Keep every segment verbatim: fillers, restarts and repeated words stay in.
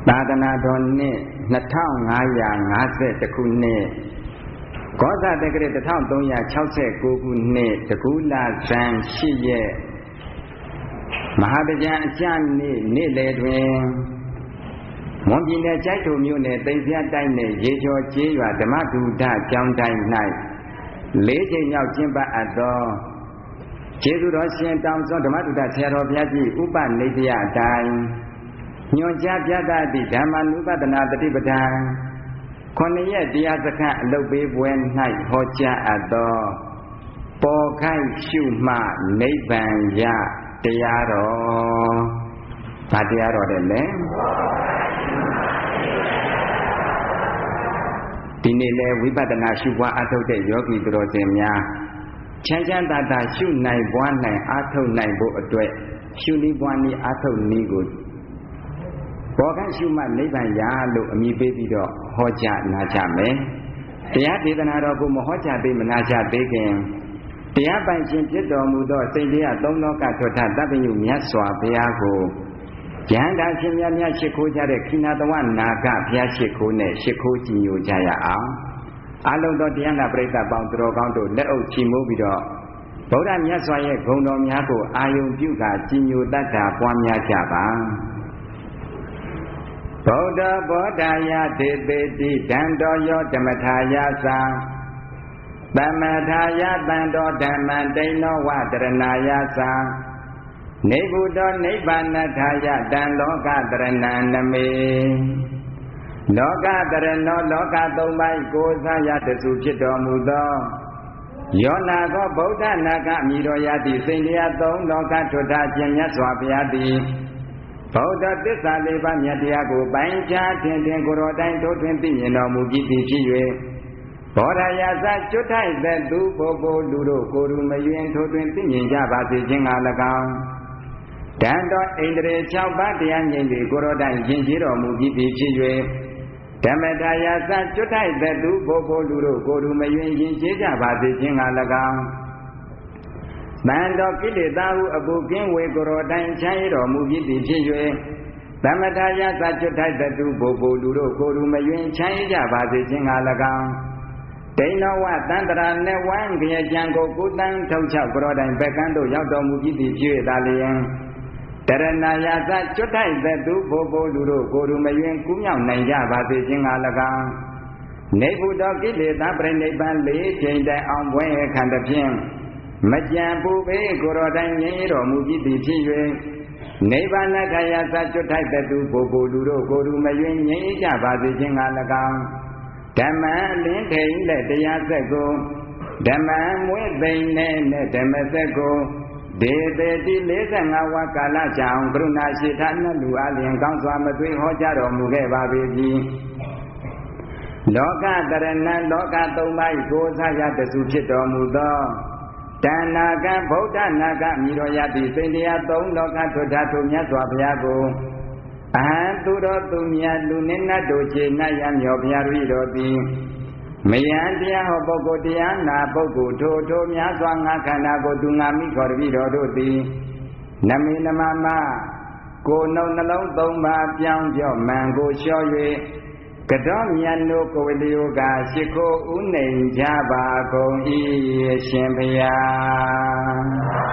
သာသနာတော်နှစ်နှစ်ထောင်ငါးရာငါးဆယ်တစ်ခုနှစ်ကောဇာတက္ကရာတစ်ထောင်သုံးရာခြောက်ဆယ်ကိုးခုနှစ်တကူလာဇန်ရှိရက်မဟာပဉ္စအကျနေ့နေ့လယ်တွင်မွန်ပြည်နယ်ကျိုက်ထိုမြို့နယ်သိမ်ပြတိုင်းနယ်ရေကျော်ကျေးရွာဓမ္မဒုဒကျောင်းတိုင်း၌လေးချိန်မြောက်ကျင်းပအပ်သောကျေးဇူးတော်ရှင်တောင်စွန်းဓမ္မဒုဒဆရာတော်ဘုရားကြီးဥပနိဒေယအတိုင်းညွန်ကြားပြသသည့်ဓမ္မနုပဒနာတတိပဒံခုနှစ်ရက်တရားစခန်းအလုပ်ပေးပွဲ၌ဟောကြားအပ်သောပေါ်ခိုက်ရှုမှနိဗ္ဗာန်ရတရားတော်ဗာတရားတော်တဲ့လေဒီနေ့လေဝိပဿနာရှုပွားအထုတ်တဲ့ယောဂီသူတော်စင်များချမ်းချမ်းသာသာရှုနိုင်ပွားနိုင်အထုတ်နိုင်ဖို့အတွက်ရှုနည်းပွားနည်းအထုတ်နည်းကိုဘောကရှုမှနိဗ္ဗာန်ရလို့အမည်ပေးပြီးတော့ဟောကြားနာကြမယ်တရားဒေသနာတော်ကိုမဟောကြားသေးမနာကြသေးခင်တရားပိုင်ရှင်ဖြစ်တော်မူသောစိတ်တရားသုံးလောကထွတ်ထသဗ္ဗညုမြတ်စွာဘုရားကိုဉာဏ်သာရှင်များများရှိခိုးကြတဲ့ခိနာတဝနာဂဘုရားရှိခိုးနဲ့ရှိခိုးကြည်ညိုကြရအောင်အလုံးသောတရားနာပရိသတ်ပေါင်းသူတော်ကောင်းတို့လက်အုပ်ချီမိုးပြီးတော့ဗုဒ္ဓမြတ်စွာရဲ့ဂုဏ်တော်များကိုအာယုံပြုကာကြည်ညိုတတ်တာပွားများကြပါဗုဒ္ဓဘောဓာယဒေသေတိဒံတော်ယောဓမ္မထာယသံသမထာယတံတော်ဓမ္မတိန်နောဝတရဏာယသံနေဗုဒ္ဓနိဗ္ဗာနထာယတံလောကတရဏံနမေလောကတရဏောလောကသုံးပါးကိုးစားရတစုဖြစ်တော်မူသောယောနာသောဗုဒ္ဓနာဂအမိတော်ရသည့်စိန်တရားသုံးလောကထွတ်ထားခြင်းမြတ်စွာဘုရားသည်ဗုဒ္ဓသစ္စာလေးပါးမြတ်တရားကိုပိုင်းခြားထင်ထင်ကိုယ်တော်တိုင်ထိုးထွင်းသိမြင်တော်မူပြီးသည်ဖြစ်၍ဘောဓယာသကျွတ်ထိုက်သက်သူဘို့ဘို့လူတို့ကိုယ်သူမယွင်ထိုးထွင်းသိမြင်ကြပါစေခြင်းက၎င်းတန်တော်ဣန္ဒြေ၆ပါးတရားငြိမ်ပြီးကိုယ်တော်တိုင်ယဉ်ကျေးတော်မူပြီးသည်ဖြစ်၍ဓမ္မထာယာသကျွတ်ထိုက်သက်သူဘို့ဘို့လူတို့ကိုယ်သူမယွင်ယဉ်ကျေးကြပါစေခြင်းက၎င်းတန်တော်ကိလေသာဟုအပူကင်းဝေကိုယ်တော်တိုင်ချမ်းရတော်မူပြီးသည်ဖြစ်၍သမထာယသကျွတ်ထိုက်သက်သူဘို့ဘို့လူတို့ကိုယ်သူမယွင်ချမ်းရကြပါစေခြင်းက၎င်းဒိဏဝတန္တရာနဲ့ဝမ်းကြကြံကိုကုတန်းထုတ်ချောက်ကိုယ်တော်တိုင်ဘက်ကန်းတို့ရောက်တော်မူပြီးသည်ဖြစ်၍သာလျင်တရဏာယသကျွတ်ထိုက်သက်သူဘို့ဘို့လူတို့ကိုယ်သူမယွင်ကူးမြောက်နိုင်ကြပါစေခြင်းက၎င်းနေဗုဒ္ဓကိလေသာပြိဋိဘံလေးချိန်တိုင်အောင်ပွဲခန္ဓဖြင့်မကြံပူပေကိုယ်တော်တိုင်ငြိမ်းတော်မူပြီးသည်ဖြစ်၍နိဗ္ဗာန်ထာယသကျွတ်ထိုက်တဲ့သူဘို့ဘို့လူတို့ကိုယ်သူမယွင်ငြိမ်းကြပါစေခြင်းက၎င်းဓမ္မအလင်းထိန်တဲ့တရားဆက်ကိုဓမ္မမွေးသိမ့်နဲ့ဓမ္မဆက်ကိုဒေသေတိလေးဆယ်ငါးဝါကာလကြာအောင်ကရုဏာရှိထားနှလူအလျင်ကောင်းစွာမသွေးဟောကြားတော်မူခဲ့ပါပြီလောကတရဏံလောကသုံးပါးကိုးစားရတစုဖြစ်တော်မူသောတဏ္ဍာကဗုဒ္ဓနာဂမိတော်ရသည့်စိတ်တရားသုံးလောကထွတ်ထားထိုမြတ်စွာဘုရားကိုအဟံသူတော်သူမြတ်လူနိနတ်တို့ခြေနတ်ရမြော်ဘုရားရိတော်သည်မယံတရားဟောပုဂ္ဂိုလ်တရားနာပုဂ္ဂိုလ်ထိုထိုများစွာငါခန္ဓာကိုသူငါမိခေါ်တပိတော်တို့သည်နမေနမမကိုနှုတ်နှလုံးသုံးပါးပြောင်းပြော့မှန်ကိုလျှော့၍ကတော်မြတ်တို့ကိုယ်လျောကရှိခိုးဥနေကြပါကုန်၏ရှင်ဘုရား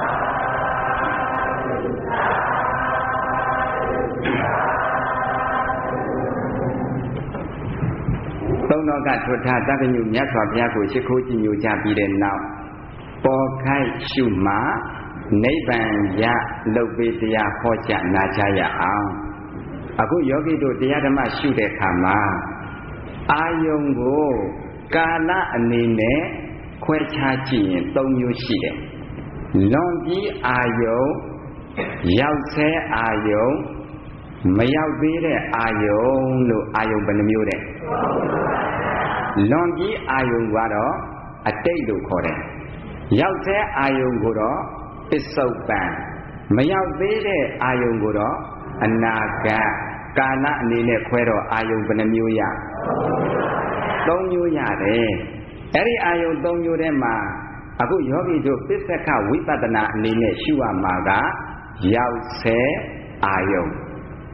သုံးတော်ကထွတ်ထားသဗ္ဗညုမြတ်စွာဘုရားကိုရှိခိုးကြည်ညိုကြပြီးတဲ့နောက်ပေါ်ခိုက်ရှုမှနိဗ္ဗာန်ရလုပ်ပေးတရားဟောကြားနာကြားရအောင်အခုယောဂီတို့တရားဓမ္မရှုတဲ့အခါမှာအာယုံကိုကာလအနေနဲ့ခွဲခြားကြည့်ရင်၃မျိုးရှိတယ်လွန်ပြီးအာယုံရောက်ဆဲအာယုံမရောက်သေးတဲ့အာယုံလို့အာယုံဘယ်နှမျိုးတဲ့လွန်ပြီးအာယုံကတော့အတိတ်လို့ခေါ်တယ်ရောက်ဆဲအာယုံကိုတော့ပစ္စုပန်မရောက်သေးတဲ့အာယုံကိုတော့အနာဂတ်ကာလအနေနဲ့ခွဲတော့အာယုံဘယ်နှမျိုးရသုံးမျိုးရတယ်အဲ့ဒီအာယုံသုံးမျိုးထဲမှာအခုယောဂီတို့ပစ္စကဝိပဿနာအနေနဲ့ရှုရမှာကရောက်ဆဲအာယုံ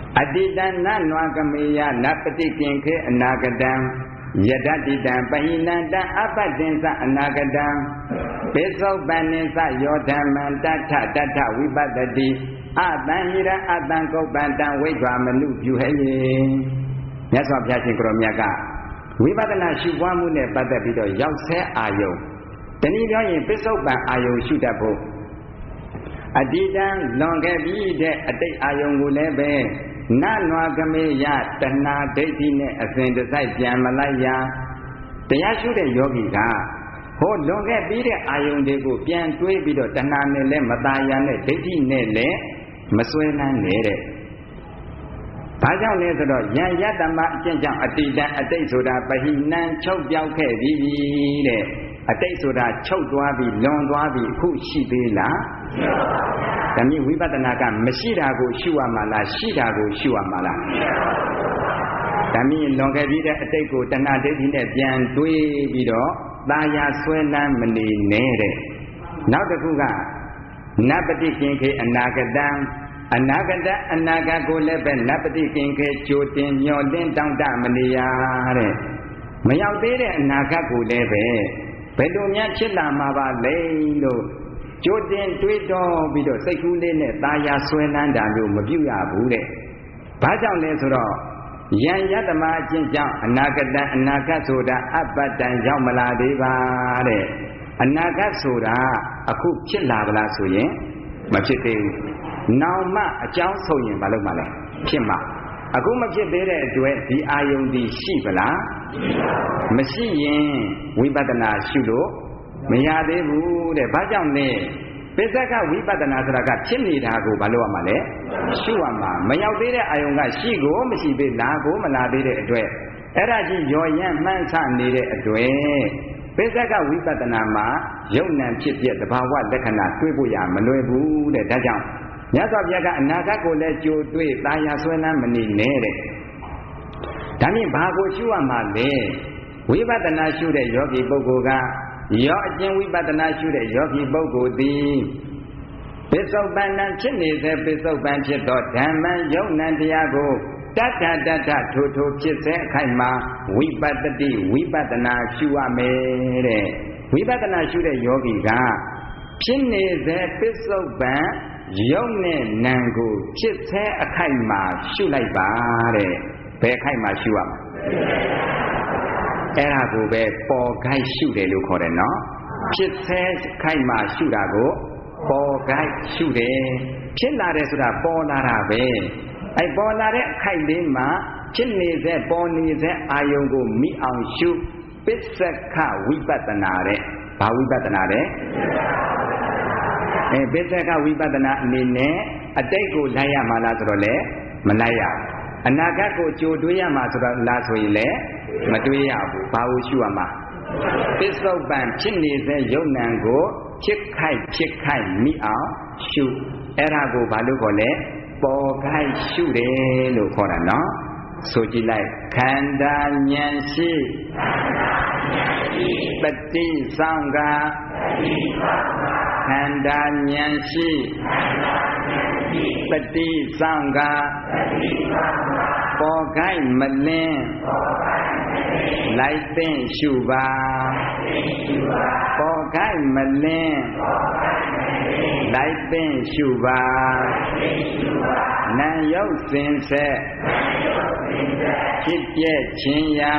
အတိတနနွာကမေယနပတိကင်ခေအနာဂတံယတတိတံပဟိနန္တအပတ္တင်္စအနာဂတံပိဿုပန္နိသယောဓမ္မံတထတထဝိပတ္တိအတံဟိရအတံကုပ္ပန္တံဝိဓ္ဝမနုပြုဟေမြတ်စွာဘုရားရှင်ကိုရောမြတ်ကဝိပဿနာရှုပွားမှုနဲ့ပတ်သက်ပြီးတော့ရောက်ဆဲအာယုံတနည်းပြောရင်ပိဿုပန်အာယုံရှုတတ်ဖို့အတိတံလွန်ခဲ့ပြီးတဲ့အတိတ်အာယုံကိုလည်းပဲနနွာကမေယတဏှာဒိဋ္ဌိနဲ့အစဉ်တစိုက်ပြန်မလိုက်ရတရားရှုတဲ့ယောဂီကဟောလွန်ခဲ့ပြီးတဲ့အာယုံတွေကိုပြန်တွေးပြီးတော့တဏှာနဲ့လည်းမตายရနဲ့ဒိဋ္ဌိနဲ့လည်းမစွဲလန်းနေတဲ့ဘာကြောင့်လဲဆိုတော့ယံယတ္တမအကျင့်ကြောင့်အတိတံအတိတ်ဆိုတာပဟိနံချုပ်ပြောက်ခဲ့ပြီတဲ့အတိတ်ဆိုတာချုပ်သွားပြီလွန်သွားပြီအခုရှိသေးလားမရှိပါဘူး။ဒါမြင်ဝိပဿနာကမရှိတာကိုရှုရမှာလားရှိတာကိုရှုရမှာလားမရှိပါဘူး။ဒါမြင်လွန်ခဲ့ပြီးတဲ့အတိတ်ကိုတဏှာဒိဋ္ဌိနဲ့ပြန်တွေးပြီးတော့ตาယာဆွဲလန်းမနေနဲ့တဲ့နောက်တစ်ခုကနပတိကင်ခေအနာဂတံအနာဂတအနာဂတ်ကိုလည်းပဲနပတိကင်ခေကြိုတင်မျှော်လင့်တောင့်တမနေရတဲ့မရောက်သေးတဲ့အနာဂတ်ကိုလည်းပဲဘယ်လိုများဖြစ်လာမှာပါလဲလို့ကြိုတင်တွေးတောပြီးတော့စိတ်ကူးလေးနဲ့ตาယာဆွဲလန်းတာမျိုးမပြုရဘူးတဲ့ဘာကြောင့်လဲဆိုတော့ယံယတ္တမအကျင့်ကြောင့်အနာဂတအနာဂတ်ဆိုတာအပ္ပတံရောက်မလာသေးပါတဲ့အနာဂတ်ဆိုတာအခုဖြစ်လာပါလားဆိုရင်မဖြစ်သေးဘူးနောင်မှအကြောင်းဆုံးရင်မလုပ်မှလဲဖြစ်မှာအခုမဖြစ်သေးတဲ့အတွက်ဒီအာယုန်ဒီရှိပလားမရှိရင်ဝိပဿနာရှုလို့မရသေးဘူးတဲ့ဘာကြောင့်လဲပိဿကဝိပဿနာဆိုတာကဖြစ်နေတာကိုမလုပ်ရမှာလဲရှုရမှာမရောက်သေးတဲ့အာယုန်ကရှိကိုမရှိသေးလားကိုမလာသေးတဲ့အတွက်အဲ့ဒါကြီးရော်ရမ်းမှန်းဆနေတဲ့အတွက်ပိဿကဝိပဿနာမှာယုံ nant ဖြစ်ဖြစ်သဘာဝလက္ခဏာတွေ့ဖို့ရမလွယ်ဘူးတဲ့ဒါကြောင့်မြတ်စွာဘုရားကအနာဂတ်ကိုလည်းကြိုတွေးตาယာဆွဲလန်းမနေနဲ့တဲ့ဒါမြင်ဘာကိုရှုရမှာလဲဝိပဿနာရှုတဲ့ယောဂီပုဂ္ဂိုလ်ကရောအကျဉ်ဝိပဿနာရှုတဲ့ယောဂီပုဂ္ဂိုလ်သည်ပစ္စုပန်နံဖြစ်နေတဲ့ပစ္စုပန်ဖြစ်သောဓမ္မံယုံ nant တရားကိုတတ္ထတတ္ထထိုထိုဖြစ်စေအခိုက်မှာဝိပတ္တိဝိပဿနာရှုရမယ်တဲ့ဝိပဿနာရှုတဲ့ယောဂီကဖြစ်နေတဲ့ပစ္စုပန်ယုံနဲ့နံကိုဖြစ်စေအခိုက်မှာရှုလိုက်ပါတဲ့ဘယ်အခိုက်မှာရှုရမှာအဲ့ဒါကိုပဲပေါ်ခိုက်ရှုတယ်လို့ခေါ်တယ်နော်ဖြစ်စေအခိုက်မှာရှုတာကိုပေါ်ခိုက်ရှုတယ်ဖြစ်လာတယ်ဆိုတာပေါ်လာတာပဲအဲ့ပေါ်လာတဲ့အခိုက်လေးမှာဖြစ်နေတဲ့ပေါ်နေတဲ့အာယုံကိုမိအောင်ရှုပစ္စကဝိပဿနာတဲ့ဘာဝိပဿနာတဲ့အဲပိဿကဝိပဿနာအနေနဲ့အတိတ်ကိုလိုက်ရမှာလားဆိုတော့လေမလိုက်ရအနာဂတ်ကိုကြိုတွေးရမှာဆိုတော့လားဆိုရင်လည်းမတွေးရဘူးဘာလို့ရှုရမှာပစ္စုပန်ဖြစ်နေတဲ့ယုံ nant ကိုဖြစ်ခိုက်ဖြစ်ခိုက်မိအောင်ရှုအဲ့ဒါကိုဘာလို့ခေါ်လဲပေါ်ခိုက်ရှုတယ်လို့ခေါ်တာနော်ဆိုကြည့်လိုက်ခန္ဓာဉာဏ်ရှိပฏิဆောင်ကခန္ဓာဉာဏ်ရှိပฏิဆောင်ကပေါ်ခိုက်မလင်းလိုက်သိမ့်ရှုပါပေါ်ခိုက်မလင်းလိုက်သိမ့်ရှုပါနာယုတ်စင်ဆက်ဖြစ်ပြည့်ခြင်းရာ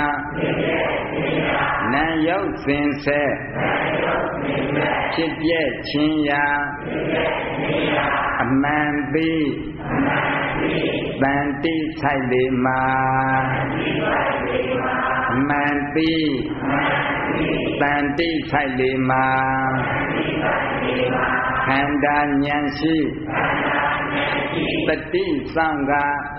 နာယုတ်စင်ဆက်ဖြစ်ပြည့်ခြင်းရာအမှန်သိတန်တိဆိုင်လေမှာအမှန်သိတန်တိဆိုင်လေမှာခန္ဓာဉာဏ်ရှိပฏิဆောင်က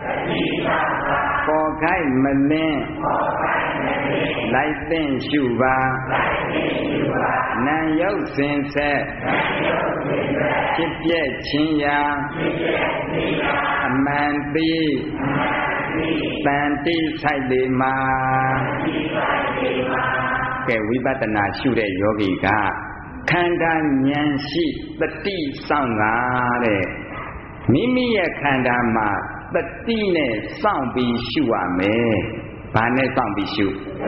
ပေါ်ခိုက်မလင်းလိုက်သိမ့်ရှုပါနာယုတ်စင်ဆက်ဖြစ်ပြည့်ခြင်းရာအမှန်သိတန်တိဆိုင်လေမှာကဲဝိပဿနာရှုတဲ့ယောဂီကခန္ဓာဉာဏ်ရှိပฏิဆောင်ကတဲ့မိမိရဲ့ခန္ဓာမှာတတိနဲ့စောင့်ပြီးရှုရမယ်ဘာနဲ့စောင့်ပြီးရှု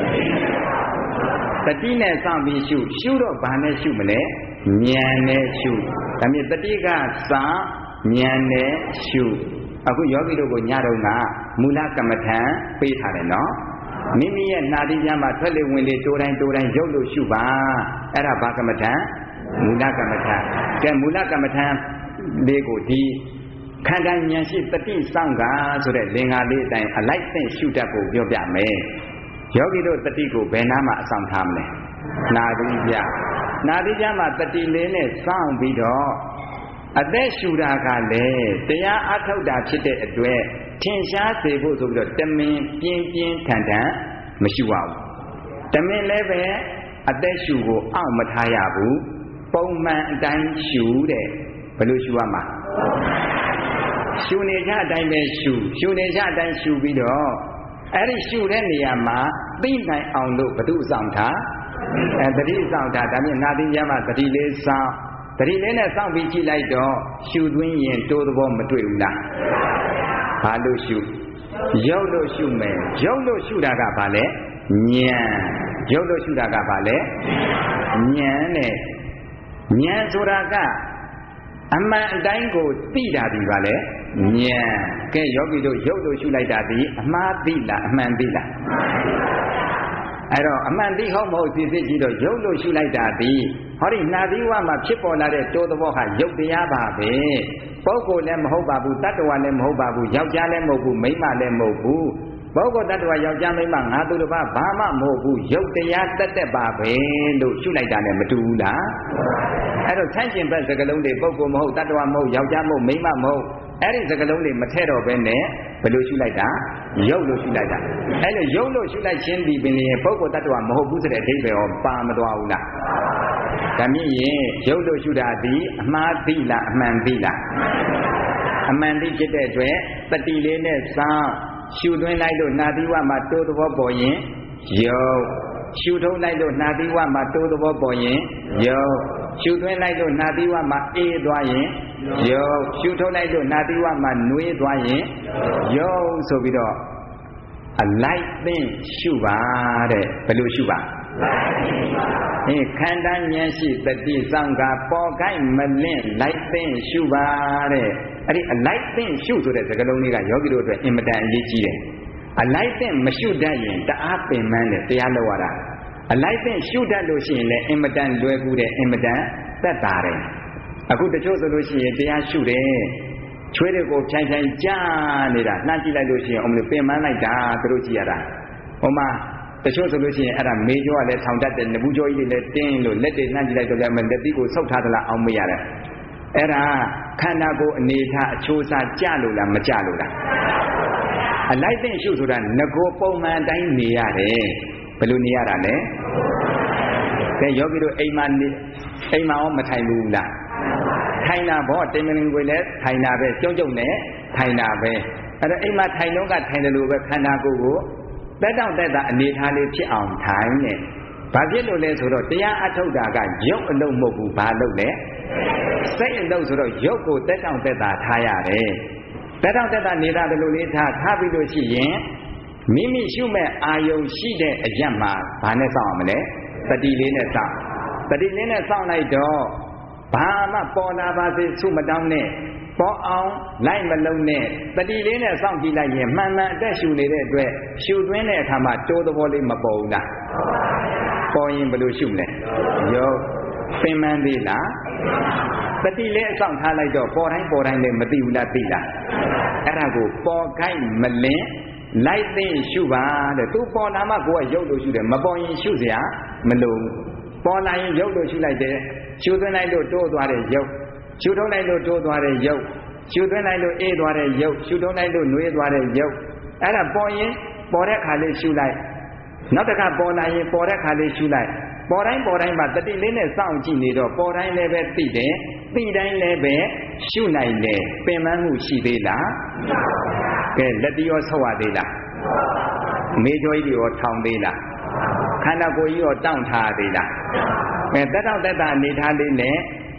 တတိနဲ့စောင့်ပြီးရှုရှုတော့ဘာနဲ့ရှုမလဲဉာဏ်နဲ့ရှုဒါမြင်တတိကစောင့်ဉာဏ်နဲ့ရှုအခုယောဂီတို့ကိုညတော့ကမူလကမ္မထံပေးထားတယ်နော်မိမိရဲ့နာတိပြမှာထွက်လေဝင်လေတိုးတိုင်းတိုးတိုင်းရုပ်လို့ရှုပါအဲ့ဒါဘာကမ္မထံမူလကမ္မထံကဲမူလကမ္မထံလေးကိုဒီခန္ဓာဉာဏ်ရှိတတိစောင့်ကဆိုတဲ့လင်္ကာလေးအတိုင်းအလိုက်သိရှုတတ်ဖို့ပြောပြမယ်ယောဂီတို့တတိကိုဘယ်နာမှာအဆောင်ထားမလဲနာတိပြနာတိပြမှာတတိလေးနဲ့စောင့်ပြီးတော့အသက်ရှူတာကလည်းတရားအထုတ်တာဖြစ်တဲ့အတွက်ထင်ရှားစေဖို့ဆိုပြီးတော့တမင်ပြင်းပြင်းထန်ထန်မရှူရဘူးတမင်လည်းပဲအသက်ရှူကိုအောက်မထားရဘူးပုံမှန်အတိုင်းရှူတဲ့ဘယ်လိုရှူရမှာရှူနေကြအတိုင်းပဲရှူရှူနေကြအတိုင်းရှူပြီးတော့အဲ့ဒီရှူတဲ့နေရာမှာသိနိုင်အောင်လို့ဘု து ဆောင်ထားအဲတတိဆောင်ထားဒါမြင်နာတိကျမ်းမှာတတိလေးဆောင်တတိလေးနဲ့စောင့်ပြီးကြည့်လိုက်တော့ရှုသွင်းရင်တိုးသဘောမတွေ့ဘူးလားဘာလို့ရှုရုပ်လို့ရှုမယ်ရုပ်လို့ရှုတာကဘာလဲဉာဏ်ရုပ်လို့ရှုတာကဘာလဲဉာဏ်နဲ့ဉာဏ်ဆိုတာကအမှန်အတိုင်းကိုသိတာဒီပါလေဉာဏ်ကဲယောဂီတို့ရုပ်လို့ရှုလိုက်တာဒီအမှားသိလားအမှန်သိလားအဲ့တော့အမှန်သိဟုတ်မဟုတ်သိသိကြည့်တော့ရုပ်လို့ရှုလိုက်တာဒီဟောဒီနာသီဝမှာဖြစ်ပေါ်လာတဲ့တိုးသဘောဟာရုပ်တရားပါပဲပုဂ္ဂိုလ်လည်းမဟုတ်ပါဘူးတတ္တဝါလည်းမဟုတ်ပါဘူးယောက်ျားလည်းမဟုတ်ဘူးမိန်းမလည်းမဟုတ်ဘူးပုဂ္ဂိုလ်တတ္တဝါယောက်ျားမိန်းမငါသူတစ်ပါးဘာမှမဟုတ်ဘူးရုပ်တရားတက်တက်ပါပဲလို့ရှုလိုက်တာနဲ့မတူဘူးလားအဲ့တော့ဆန့်ကျင်ဘက်စကားလုံးတွေပုဂ္ဂိုလ်မဟုတ်တတ္တဝါမဟုတ်ယောက်ျားမဟုတ်မိန်းမမဟုတ်အဲ့ဒီစကားလုံးတွေမထည့်တော့ဘဲနဲ့ဘယ်လိုရှုလိုက်တာရုပ်လို့ရှုလိုက်တာအဲ့လိုရုပ်လို့ရှုလိုက်ခြင်းဒီပင်လေပုဂ္ဂိုလ်တ attva မဟုတ်ဘူးဆိုတဲ့အဓိပ္ပာယ်ရောပါမသွားဘူးလားဒါမြင့်ရင်ရုပ်လို့ရှုတာဒီအမှားသိလားအမှန်သိလားအမှန်သိဖြစ်တဲ့အတွက်တတိလေးနဲ့စောင့်ရှုသွင်းလိုက်လို့နာသီဝမှာတိုးသဘောပေါ်ရင်ရုပ်ရှုထုတ်လိုက်လို့နာသီဝမှာတိုးသဘောပေါ်ရင်ရုပ်ရှုသွင်းလိုက်လို့နာသီဝမှာအေးသွားရင်ရုပ်ရှုထုတ်လိုက်လို့နာသီဝမှာနွေးသွားရင်ရုပ်ဆိုပြီးတော့အလိုက်သိရှုပါတဲ့ဘယ်လိုရှုပါဟင်ခန္ဓာဉာဏ်ရှိတတိစောင့်ကပေါ်ကိုက်မလင့်လိုက်သိရှုပါတဲ့အဲ့ဒီအလိုက်သိရှုဆိုတဲ့စကားလုံးလေးကယောဂီတို့အတွက်အင်မတန်အရေးကြီးတယ်အလိုက်သိမရှုတတ်ရင်တအားပင်ပန်းတယ်တရားလို့ရတာအလိုက်သိရှုတတ်လို့ရှိရင်လည်းအင်မတန်လွယ်ကူတယ်အင်မတန်သက်သာတယ်အခုတချို့ဆိုလို့ရှိရင်တရားရှုတယ်ချွေးတွေကိုဖြိုင်ဖြိုင်ကြားနေတာနှမ်းကြည့်လိုက်လို့ရှိရင်အမလို့ပင်ပန်းလိုက်တာသူတို့ကြည့်ရတာဟိုမှာတချို့ဆိုလို့ရှိရင်အဲ့ဒါမေကျော်ကလည်းထောင်တတ်တယ်နဘူးကျော်ကြီးတွေလည်းတင်းလို့လက်တွေနှမ်းကြည့်လိုက်တော့လည်းလက်သီးကိုဆုပ်ထားသလားအောင်မရတယ်အဲ့ဒါခန္ဓာကိုယ်အနေထားအချိုးစားကြလို့လားမကြလို့လားအလိုက်သိရှုဆိုတာငကိုပုံမှန်တိုင်းနေရတယ်ဘယ်လိုနေရတာလဲကဲယောဂီတို့အိမ်မှာနေအိမ်မှာရောမထိုင်ဘူးလားထိုင်တာဘောတိမ်မလင်ကိုလည်းထိုင်တာပဲကျုံကျုံနဲ့ထိုင်တာပဲအဲ့တော့အိမ်မှာထိုင်တော့ကထိုင်တယ်လို့ပဲခန္ဓာကိုယ်ကိုတက်တောင့်တက်တာအနေထားလေးဖြစ်အောင်ထိုင်နေဘာဖြစ်လို့လဲဆိုတော့တရားအထုတ်တာကရုပ်အလုံးမဟုတ်ဘူးဘာလို့လဲစိတ်အလုံးဆိုတော့ရုပ်ကိုတက်တောင့်တက်တာထားရတယ်တက်တောင့်တက်တာနေတာဘယ်လိုလေးထားထားပြီးလို့ရှိရင်မိမိရှုမဲ့အာယုံရှိတဲ့အရက်မှာဘာနဲ့စောင့်အောင်မလဲတတိလေးနဲ့စောင့်တတိလေးနဲ့စောင့်လိုက်တော့ဘာမှပေါ်လာပါစေဆုမတောင်းနဲ့ပေါ်အောင်လိုက်မလုံးနဲ့တတိလေးနဲ့စောင့်ကြည့်လိုက်ရင်မှန်မှန်အသက်ရှူနေတဲ့အတွက်ရှူသွင်းတဲ့အခါမှာတိုးသဘောလေးမပေါ်ဘူးလားပေါ်ရင်ဘယ်လိုရှုမလဲရုပ်ပင်ပန်းသေးလားတတိလေးအဆောင်ထားလိုက်တော့ပေါ်တိုင်းပေါ်တိုင်းလည်းမသိဘူးလားသိလားအဲ့ဒါကိုပေါ်ခိုက်မလင်းလိုက်သိရှုပါတဲ့သူပေါ်လာမှကိုယ်ကရုပ်လို့ရှုတယ်မပေါ်ရင်ရှုเสียမလို့ပေါ်လာရင်ရုပ်လို့ရှုလိုက်တယ်ရှုသွင်းလိုက်လို့တိုးသွားတဲ့ရုပ်ရှုထုတ်လိုက်လို့တိုးသွားတဲ့ရုပ်ရှုသွင်းလိုက်လို့အေးသွားတဲ့ရုပ်ရှုထုတ်လိုက်လို့နှွေးသွားတဲ့ရုပ်အဲ့ဒါပေါ်ရင်ပေါ်တဲ့ခါလေးရှုလိုက်နောက်တစ်ခါပေါ်လာရင်ပေါ်တဲ့ခါလေးရှုလိုက်ပေါ်တိုင်းပေါ်တိုင်းမှာတတိလေးနဲ့စောင့်ကြည့်နေတော့ပေါ်တိုင်းလည်းပဲသိတယ်သိတိုင်းလည်းပဲရှုနိုင်တယ်ပင်ပန်းမှုရှိသေးလားကဲလက်တီရောဆောက်ရသေးလားမေကျော်ကြီးရောထောင်သေးလားခန္ဓာကိုယ်ကြီးရောတောင့်ထားသေးလားအဲတက်တော့တက်တာအနေထားလေးနဲ့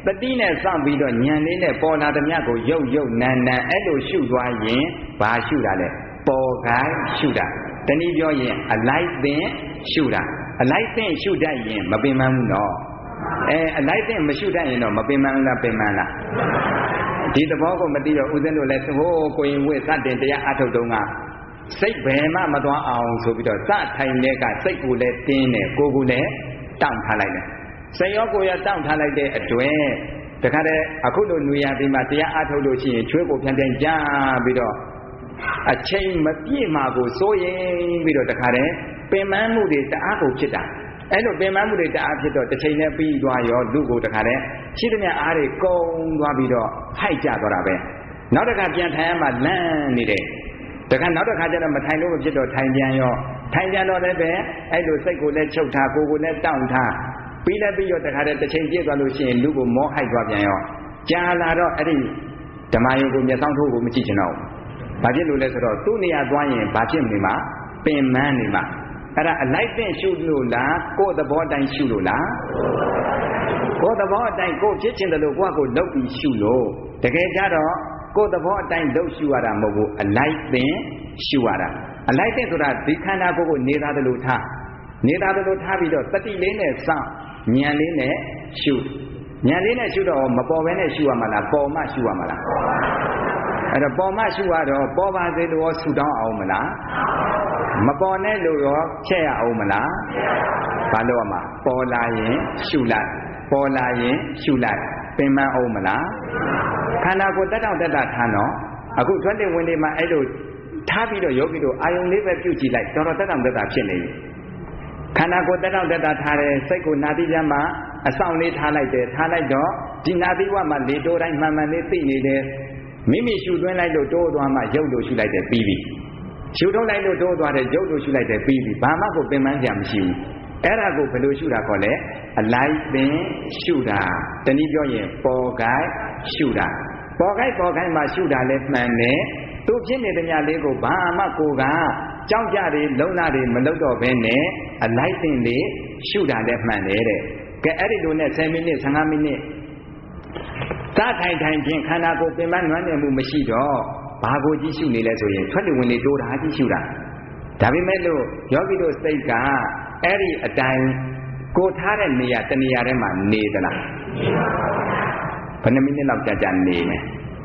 တတိနဲ့စောင့်ပြီးတော့ဉာဏ်လေးနဲ့ပေါ်လာသည်မြတ်ကိုရုပ်ရုပ်နာနာအဲ့လိုရှုသွားရင်ဘာရှုတာလဲပေါ်ကိုင်းရှုတာတနည်းပြောရင်အလိုက်သင်ရှုတာအလိုက်သင်ရှုတတ်ရင်မပင်ပန်းဘူးနော်အဲအလိုက်သင်မရှုတတ်ရင်တော့မပင်ပန်းလားပင်ပန်းလားဒီသဘောကိုမသိတော့ဦးဇင်းတို့လည်းဟိုးကိုရင်ဝိစတင်တရားအထုတ်တုံးကစိတ်ဘယ်မှမသွားအောင်ဆိုပြီးတော့စထိုင်တဲ့ကစိတ်ကိုလည်းတင်းတယ်ကိုယ်ကိုလည်းတောင့်ထားလိုက်တယ်စိတ်ရောကိုယ်ရောတောင့်ထားလိုက်တဲ့အတွက်တခါတည်းအခုလိုနွေရာသီမှာတရားအထုတ်လို့ရှိရင်ချွေးကိုပြန်ပြန်ကြားပြီးတော့အချိန်မပြည့်မှာကိုစိုးရင်ပြီးတော့တခါတည်းပင်ပန်းမှုတွေတအားကိုဖြစ်တာအဲ့လိုပင်ပန်းမှုတွေတအားဖြစ်တော့တစ်ချိန်နဲ့ပြီးသွားရောလူကိုတခါတည်းရှိသမျှအားတွေကုန်သွားပြီးတော့ဟိုက်ကြသွားတာပဲနောက်တစ်ခါပြန်ထိုင်ရမှလန့်နေတယ်တခါနောက်တစ်ခါကျတော့မထိုင်လို့မဖြစ်တော့ထိုင်ပြန်ရောထိုင်ပြန်တော့လည်းပဲအဲ့လိုစိတ်ကိုလည်းချုပ်ထားကိုယ်ကိုလည်းတောင့်ထားပြီးလည်းပြီးတော့တခါတည်းတစ်ချိန်ပြည့်သွားလို့ရှိရင်လူကိုမောဟိုက်သွားပြန်ရောကြာလာတော့အဲ့ဒီဓမ္မယုံကိုမျက်စောင်းထိုးကိုမကြည့်ချင်တော့ဘူးဘာဖြစ်လို့လဲဆိုတော့သူ့နေရာသွားရင်ဘာဖြစ်နေမှာပင်မနေမှာအဲ့ဒါအလိုက်သင့်ရှုလို့လားကိုယ်သဘောတိုင်းရှုလို့လားကိုယ်သဘောအတိုင်းကိုယ်ဖြစ်ချင်တယ်လို့ကိုယ့်ကိုလှုပ်ပြီးရှုလို့တကယ်ကြတော့ကိုယ်သဘောအတိုင်းလှုပ်ရှုရတာမဟုတ်ဘူးအလိုက်သင့်ရှုရတာအလိုက်သင့်ဆိုတာဒီခန္ဓာကိုယ်ကိုနေသားတယ်လို့ထားနေသားတယ်လို့ထားပြီးတော့တတိလေးနဲ့စောင့်ဉာဏ်လေးနဲ့ရှုဉာဏ်လေးနဲ့ရှုတော့မပေါ်ဘဲနဲ့ရှုရမှာလားပေါ်မှရှုရမှာလားအဲ့တော့ပေါ်မှရှုရတော့ပေါ်ပါစေလို့ဆူတောင်းအောင်မလားမပေါ်နဲ့လို့ရောချက်ရအောင်မလားဘာလို့ရမှာပေါ်လာရင်ရှုလိုက်ပေါ်လာရင်ရှုလိုက်ပင်မအောင်မလားခန္ဓာကိုယ်တက်တောင့်တက်တာထားတော့အခုထွက်တဲ့ဝင်တွေမှာအဲ့လိုထားပြီးတော့ယောဂီတို့အာယုံလေးပဲပြုတ်ကြည့်လိုက်တော်တော်တက်တောင့်တက်တာဖြစ်နေပြီခန္ဓာကိုယ်တက်တောင့်တက်တာထားတယ်စိတ်ကိုနာတိကျမ်းမှာအဆောင်လေးထားလိုက်တယ်ထားလိုက်တော့ဒီနာတိဝမှာလေတိုးတိုင်းမှန်မှန်လေးသိနေတယ်မိမိရှုသွင်းလိုက်လို့တိုးသွားမှရုပ်လို့ရှုလိုက်တယ်ပြီးပြီရှုထုတ်လိုက်လို့တိုးသွားတယ်ရုပ်လို့ရှုလိုက်တယ်ပြီးပြီဘာမှကိုပင်ပန်းကြမရှိဘူးအဲ့ဒါကိုဘယ်လိုရှုတာခေါ်လဲအလိုက်ပင်ရှုတာတနည်းပြောရင်ပေါ်ကိုက်ရှုတာပေါ်ကိုက်ပေါ်ကိုက်မှာရှုတာလဲမှန်တယ်သူဖြစ်နေတဲ့ညလေးကိုဘာမှကိုကကြောက်ကြတယ်လုံလာတယ်မလုံတော့ဘဲနဲ့အလိုက်ပင်လေးရှုတာလဲမှန်တယ်တဲ့ကဲအဲ့ဒီလိုနဲ့ဆယ်မိနစ်ဆယ်ငါးမိနစ်စထိုင်ထိုင်ချင်းခန္ဓာကိုယ်ပင်ပန်းနွမ်းနယ်မှုမရှိတော့ဘာကိုကြည့်ရှုနေလဲဆိုရင်ထွက်လေဝင်လေတိုးတာကြည့်ရှုတာဒါပေမဲ့လို့ယောဂီတို့စိတ်ကအဲ့ဒီအတိုင်းကိုထားတဲ့နေရာတနေရာထဲမှာနေသလားဘယ်နှမိနစ်လောက်ကြာကြာနေမယ်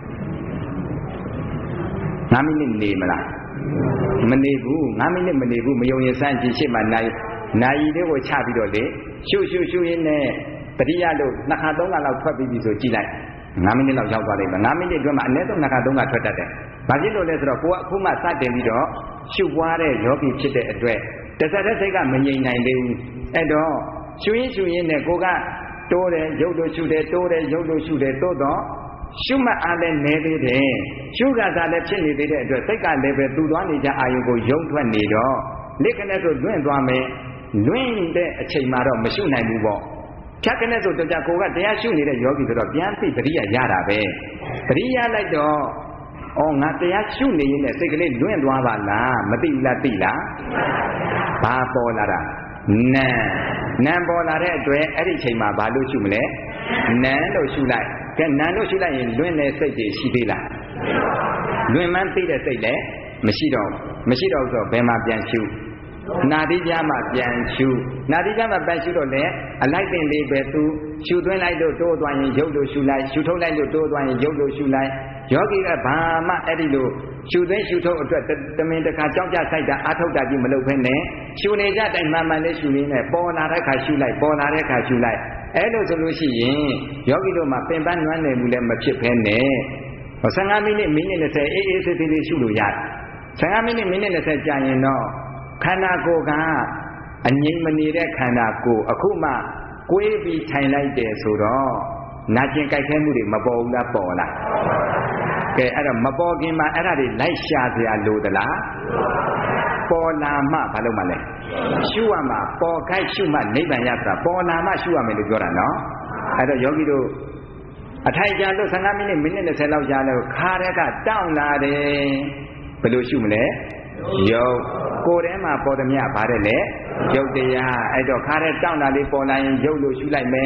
ငါးမိနစ်နေမလားမနေဘူးငါးမိနစ်မနေဘူးမယုံရင်စမ်းကြည့်ရှစ်မှနိုင်နိုင်လေးကိုချပြီးတော့လေရှုရှုရှုရင်းနဲ့တတိယလို့နှစ်ခါသုံးခါလောက်ထွက်ပြီးပြီဆိုကြည့်လိုက်ငါးမိနစ်လောက်ရောက်သွားလိမ့်မယ်ငါးမိနစ်အတွင်းမှာအနည်းဆုံးနှစ်ခါသုံးခါထွက်တတ်တယ်ဘာဖြစ်လို့လဲဆိုတော့ကိုကအခုမှစတင်ပြီးတော့ရှုပွားတဲ့ယောဂီဖြစ်တဲ့အတွက်တစ္ဆတဲ့စိတ်ကမငြိမ်နိုင်သေးဘူးအဲ့တော့ရှုရင်းရှုရင်းနဲ့ကိုကတိုးတယ်ရုပ်လို့ရှုတယ်တိုးတယ်ရုပ်လို့ရှုတယ်တိုးတော့ရှုမှတ်အားလည်းနေသေးတယ်ရှုကစားလည်းဖြစ်နေသေးတဲ့အတွက်စိတ်ကလည်းပဲသူ့သွားနေကြအာယုကိုယုံထွက်နေတော့လက်ကနေဆိုလွင့်သွားမယ်လွင့်တဲ့အချိန်မှာတော့မရှုနိုင်ဘူးပေါ့ဖြတ်ကနေဆိုတော့ကြာကိုကတရားရှုနေတဲ့ယောဂီဆိုတော့ပြန်သိပရိယာရတာပဲပရိယာလိုက်တော့ဩငါတရားရှုနေရင်လည်းစိတ်ကလေးလွင့်သွားပါလားမသိဘူးလားသိလားဘာပေါ်လာတာနံနံပေါ်လာတဲ့အတွက်အဲ့ဒီချိန်မှာဘာလို့ရှုမလဲနံလို့ရှုလိုက်ကဲနံလို့ရှုလိုက်ရင်လွင့်တဲ့စိတ်တွေရှိသေးလားလွင့်မှန်းသိတဲ့စိတ်လည်းမရှိတော့မရှိတော့ဆိုတော့ဘယ်မှာပြန်ရှုနာတိကြမှာပြန်ရှုနာတိကြမှာပြန်ရှုတော့လေအလိုက်တင်လေးပဲသူရှုသွင်းလိုက်လို့တိုးသွားရင်ရုပ်လို့ရှုလိုက်ရှုထုတ်လိုက်လို့တိုးသွားရင်ရုပ်လို့ရှုလိုက်ယောဂီကဘာမှအဲ့ဒီလိုရှုသွင်းရှုထုတ်အတွက်တမင်တခါကြောက်ကြဆိုင်တာအာထုတ်တာကြီးမလုပ်ဘဲနဲ့ရှုနေကြတိုင်မှန်မှန်လေးရှုရင်းနဲ့ပေါ်လာတဲ့ခါရှုလိုက်ပေါ်လာတဲ့ခါရှုလိုက်အဲ့လိုဆိုလို့ရှိရင်ယောဂီတို့မှာပင်ပန်းနွမ်းနယ်မှုလည်းမဖြစ်ဘဲနဲ့ဆယ်ငါးမိနစ်မိနစ်၂၀အေးအေးဆေးဆေးလေးရှုလို့ရတယ်ဆယ်ငါးမိနစ်မိနစ်၂၀ကြာရင်တော့ခန္ဓာကိုယ်ကအငြိမ်မနေတဲ့ခန္ဓာကိုယ်အခုမှကိုယ်ပြီးထိုင်လိုက်တယ်ဆိုတော့နာကျင်ကြိုက်ခဲမှုတွေမပေါ်ဘူးလားပေါ်လားကဲအဲ့တော့မပေါ်ခင်မှာအဲ့ဒါတွေလိုက်ရှာစရာလိုသလားပေါ်လာမှဘာလို့မလဲရှုရမှာပေါ်ခိုက်ရှုမှနိဗ္ဗာန်ရတာပေါ်လာမှရှုရမယ်လို့ပြောတာနော်အဲ့တော့ယောဂီတို့အထိုင်ကြာလို့ဆယ်ငါးမိနစ်မိနစ်၂၀လောက်ကြာလို့ခါတဲ့ကတောင့်လာတယ်ဘယ်လိုရှုမလဲယုတ်ကိုယ်ထဲမှာပေါ်သည်မြဗါတဲ့လေယုတ်တရားအဲ့တော့ခါတဲ့တောင့်တာလေးပေါ်လာရင်ယုတ်လို့ရှုလိုက်မယ်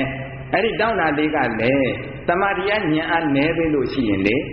အဲ့ဒီတောင်းတာလေးကလည်းတမာတိယဉာဏ်အားနည်းပဲလို့ရှိရင်လေ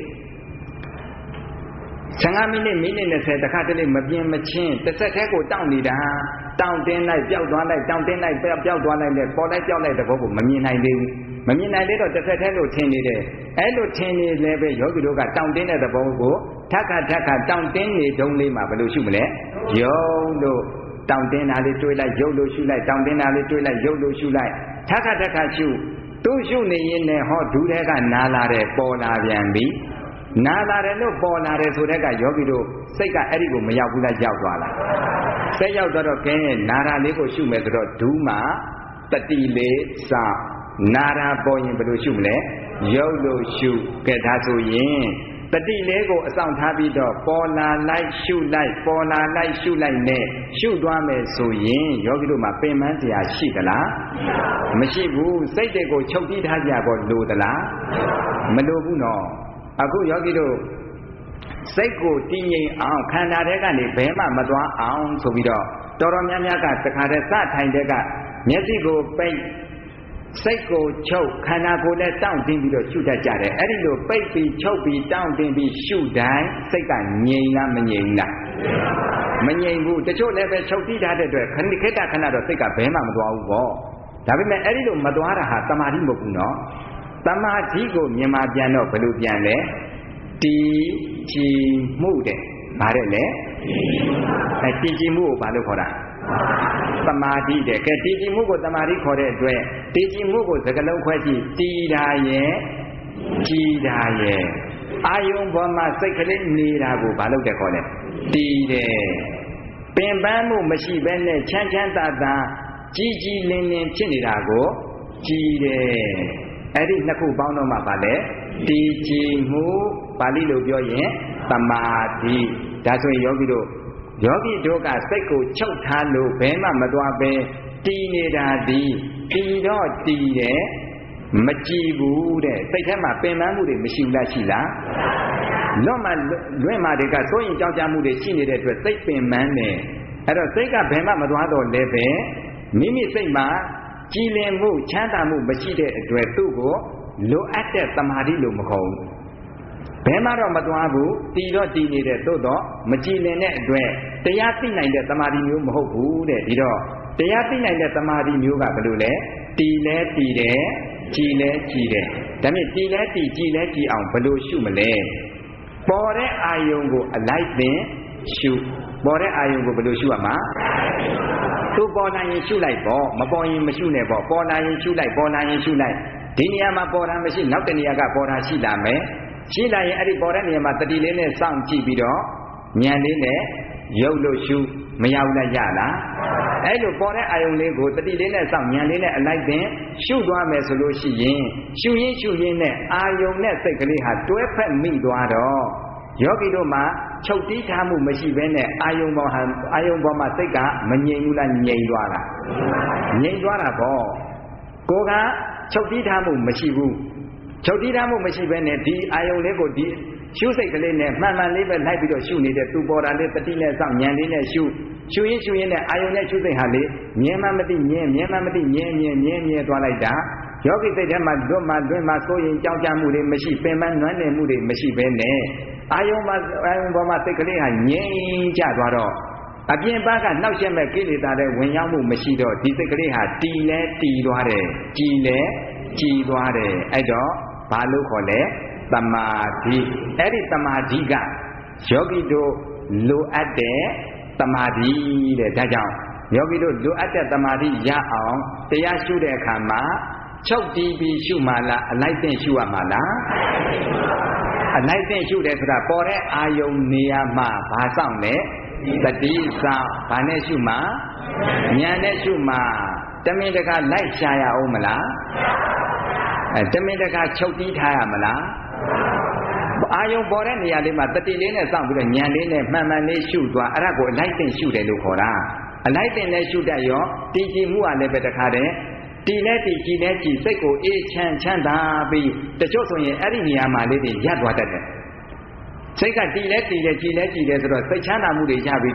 ဆယ်ငါးမိနစ်မိနစ်၂၀တခါတလေမပြင်းမချင်းတစ်ဆက်တည်းကိုတောင်းနေတာတောင်းတင်းလိုက်ပျောက်သွားလိုက်တောင်းတင်းလိုက်ပျောက်ပျောက်သွားလိုက်နဲ့ပေါ်လိုက်ပျောက်လိုက်တဲ့ဘောကိုမမြင်နိုင်သေးဘူးမမြင်နိုင်သေးတော့တစ်ဆက်တည်းလို့ထင်နေတယ်အဲ့လိုထင်နေလည်းပဲယောဂီတို့ကတောင်းတင်းတဲ့သဘောကိုထက်ခါထက်ခါတောင်းတင်းနေတုံးလေးမှာဘယ်လိုရှုမလဲယုံလို့တောင်းတင်းတာလေးတွေးလိုက်ယုတ်လို့ရှုလိုက်တောင်းတင်းတာလေးတွေးလိုက်ယုတ်လို့ရှုလိုက်ထက်ခါထက်ခါရှုသူ့ရှုနေရင်လည်းဟောဒူးတဲ့ကနာလာတဲ့ပေါ်လာပြန်ပြီနာလာတယ်လို့ပေါ်လာတယ်ဆိုတဲ့ကယောဂီတို့စိတ်ကအဲ့ဒီကိုမရောက်ဘူးလားရောက်သွားလားစိတ်ရောက်တော့ကဲနာရာလေးကိုရှုမယ်ဆိုတော့ဒူးမှာတတိလေးစနာရာပေါ်ရင်ဘယ်လိုရှုမလဲရုပ်လို့ရှုကဲဒါဆိုရင်တတိလေးကိုအဆောင်ထားပြီးတော့ပေါ်လာလိုက်ရှုလိုက်ပေါ်လာလိုက်ရှုလိုက်နဲ့ရှုသွားမယ်ဆိုရင်ယောဂီတို့မှာပင်ပန်းစရာရှိသလားမရှိဘူးစိတ်တွေကိုချုပ်တီးထားကြတော့လိုသလားမလိုဘူးနော်အခုယောဂီတို့စိတ်ကိုတည်ငြိမ်အောင်ခန္ဓာထဲကနေဘယ်မှမသွားအောင်ဆိုပြီးတော့တော်တော်များများကတခါတည်းစထိုင်တဲ့ကမျက်စိကိုပိတ်စိတ်ကိုချုပ်ခန္ဓာကိုယ်လည်းတောင့်တင်းပြီးတော့ရှုတတ်ကြတယ်အဲ့ဒီလိုပိတ်ပြီးချုပ်ပြီးတောင့်တင်းပြီးရှုတိုင်းစိတ်ကငြိမ်လားမငြိမ်လားမငြိမ်ဘူးတချို့လည်းပဲချုပ်တီးထားတဲ့အတွက်ခဏခဏခဏတော့စိတ်ကဘယ်မှမသွားဘူးပေါ့ဒါပေမဲ့အဲ့ဒီလိုမသွားတာဟာတမာတိမဟုတ်ဘူးနော်တမာတိကိုမြန်မာပြန်တော့ဘယ်လိုပြန်လဲတည်ကြည်မှုတဲ့ဗါတဲ့လေအဲတည်ကြည်မှုကိုဘာလို့ခေါ်တာတမာတိတဲ့ကဲတည်ကြည်မှုကိုတမာတိခေါ်တဲ့အတွက်တည်ကြည်မှုကိုစကားလုံးခွဲကြည့်တည်တာရဲ့ကြည်တာရဲ့အာယုံပေါ်မှာစိတ်ကလေးနေတာကိုဘာလို့တဲ့ခေါ်လဲတည်တယ်ပင်ပန်းမှုမရှိဘဲနဲ့ချမ်းချမ်းသာသာကြည်ကြည်လင်လင်ဖြစ်နေတာကိုကြည်တယ်အဲ့ဒီနှစ်ခုပေါင်းတော့မှပါလေတည်ကြည်မှုပါဠိလိုပြောရင်တမာတိဒါဆိုရင်ယောဂီတို့ယောဂီတို့ကစိတ်ကိုချုပ်ထားလို့ဘယ်မှမသွားပဲတည်နေတာဒီတည်တော့တည်တယ်မကြည်ဘူးတဲ့စိတ်ထဲမှာပင်ပန်းမှုတွေမရှိဘူးလားရှိလားလွတ်မှလွင့်မှတွေကစိုးရင်ကြောက်ကြမှုတွေရှိနေတဲ့အတွက်စိတ်ပင်ပန်းတယ်အဲ့တော့စိတ်ကဘယ်မှမသွားတော့လည်းပဲမိမိစိတ်မှာကြည်လင်မှုချမ်းသာမှုမရှိတဲ့အတွက်သူ့ကိုလိုအပ်တဲ့တမာတိလို့မခေါ်ဘူးဘယ်မှတော့မသွားဘူးတည်တော့တည်နေတဲ့သို့တော့မကြည်လင်တဲ့အတွက်တရားသိနိုင်တဲ့တမာတိမျိုးမဟုတ်ဘူးတဲ့ဒီတော့တရားသိနိုင်တဲ့တမာတိမျိုးကဘယ်လိုလဲတည်လဲတည်တယ်ကြည်လဲကြည်တယ်ဒါမြင့်တည်လဲတည်ကြည်လဲကြည်အောင်ဘယ်လိုရှုမလဲပေါ်တဲ့အာယုံကိုအလိုက်ပင်ရှုပေါ်တဲ့အာယုံကိုဘယ်လိုရှုရမှာသူပေါ်လာရင်ရှုလိုက်ပေါ့မပေါ်ရင်မရှုနဲ့ပေါ့ပေါ်လာရင်ရှုလိုက်ပေါ်လာရင်ရှုလိုက်ဒီနေရာမှာပေါ်တာမရှိနောက်တနေရာကပေါ်တာရှိလာမယ်ရှိလာရင်အဲ့ဒီပေါ်တဲ့နေရာမှာတတိလေးနဲ့စောင့်ကြည့်ပြီးတော့ဉာဏ်လေးနဲ့ရုပ်လို့ရှုမရဘူးလားရလားအဲ့လိုပေါ်တဲ့အာယုံလေးကိုတတိလေးနဲ့စောင့်ဉာဏ်လေးနဲ့အလိုက်ပင်ရှုသွားမယ်ဆိုလို့ရှိရင်ရှုရင်းရှုရင်းနဲ့အာယုံနဲ့စိတ်ကလေးဟာတွဲဖက်မိသွားတော့ယောဂီတို့မှာချုပ်တီးထားမှုမရှိဘဲနဲ့အာယုံပေါ်ဟာအာယုံပေါ်မှာစိတ်ကမငြိမ်ဘူးလားငြိမ်သွားတာငြိမ်သွားတာပေါ့ကိုကချုပ်တီးထားမှုမရှိဘူးချုပ်တီးထားမှုမရှိဘဲနဲ့ဒီအာယုံလေးကိုဒီရှုစိတ်ကလေးနဲ့မှန်မှန်လေးပဲလိုက်ပြီးတော့ရှုနေတဲ့သူပေါ်တာလေးတတိနဲ့စောင့်ဉာဏ်လေးနဲ့ရှုရှုရင်းရှုရင်းနဲ့အာယုံနဲ့ရှုစိတ်ဟာလေမြဲမှမသိမြဲမြဲမှမသိမြဲမြဲမြဲမြဲသွားလိုက်တာယောဂီစိတ်ထဲမှာလွတ်မှလွတ်မှကိုယ်ရင်ကြောက်ကြမှုတွေမရှိပင်ပန်းနွမ်းနယ်မှုတွေမရှိဘဲနဲ့အာယုံမှာအာယုံပေါ်မှာစိတ်ကလေးဟာငြိမ်ကျသွားတော့အပြင်ဘက်ကနှောက်ယှက်မဲ့ကိလေသာတွေဝင်ရောက်မှုမရှိတော့ဒီစိတ်ကလေးဟာတည်လဲတည်သွားတယ်ကြည်လဲကြည်သွားတယ်အဲ့တော့ဘာလို့ခေါ်လဲတမာတိအဲ့ဒီတမာတိကယောဂီတို့လိုအပ်တဲ့တမာတိတဲ့ဒါကြောင့်ယောဂီတို့လိုအပ်တဲ့တမာတိရအောင်တရားရှုတဲ့အခါမှာချုပ်တီးပြီးရှုမှလားအလိုက်တဲ့ရှုရမှာလားအလိုက်တဲ့ရှုတယ်ဆိုတာပေါ်တဲ့အာယုံနေရာမှာဘာဆောင်လဲတတိဆောင်ဘာနဲ့ရှုမှာဉာဏ်နဲ့ရှုမှာတမင်တကာလိုက်ရှာရအောင်မလားအဲတမင်တကာချုပ်တီးထားရမလားအာယုံပေါ်တဲ့နေရာလေးမှာတတိလေးနဲ့စောင့်ပြီးတော့ဉာဏ်လေးနဲ့မှန်မှန်လေးရှုသွားအဲ့ဒါကိုအလိုက်တဲ့ရှုတယ်လို့ခေါ်တာအလိုက်တဲ့လည်းရှုတတ်ရောတည်ကြည်မှုကလည်းပဲတခါတည်းတည်လဲတည်ကြည်လဲကြည်စိတ်ကိုအေးချမ်းချမ်းသာပြီးတချို့ဆိုရင်အဲ့ဒီနေရာမှာလေးတွေရပ်သွားတတ်တယ်စိတ်ကတည်လဲတည်လဲကြည်လဲကြည်လဲဆိုတော့စိတ်ချမ်းသာမှုတွေရပြီးတော့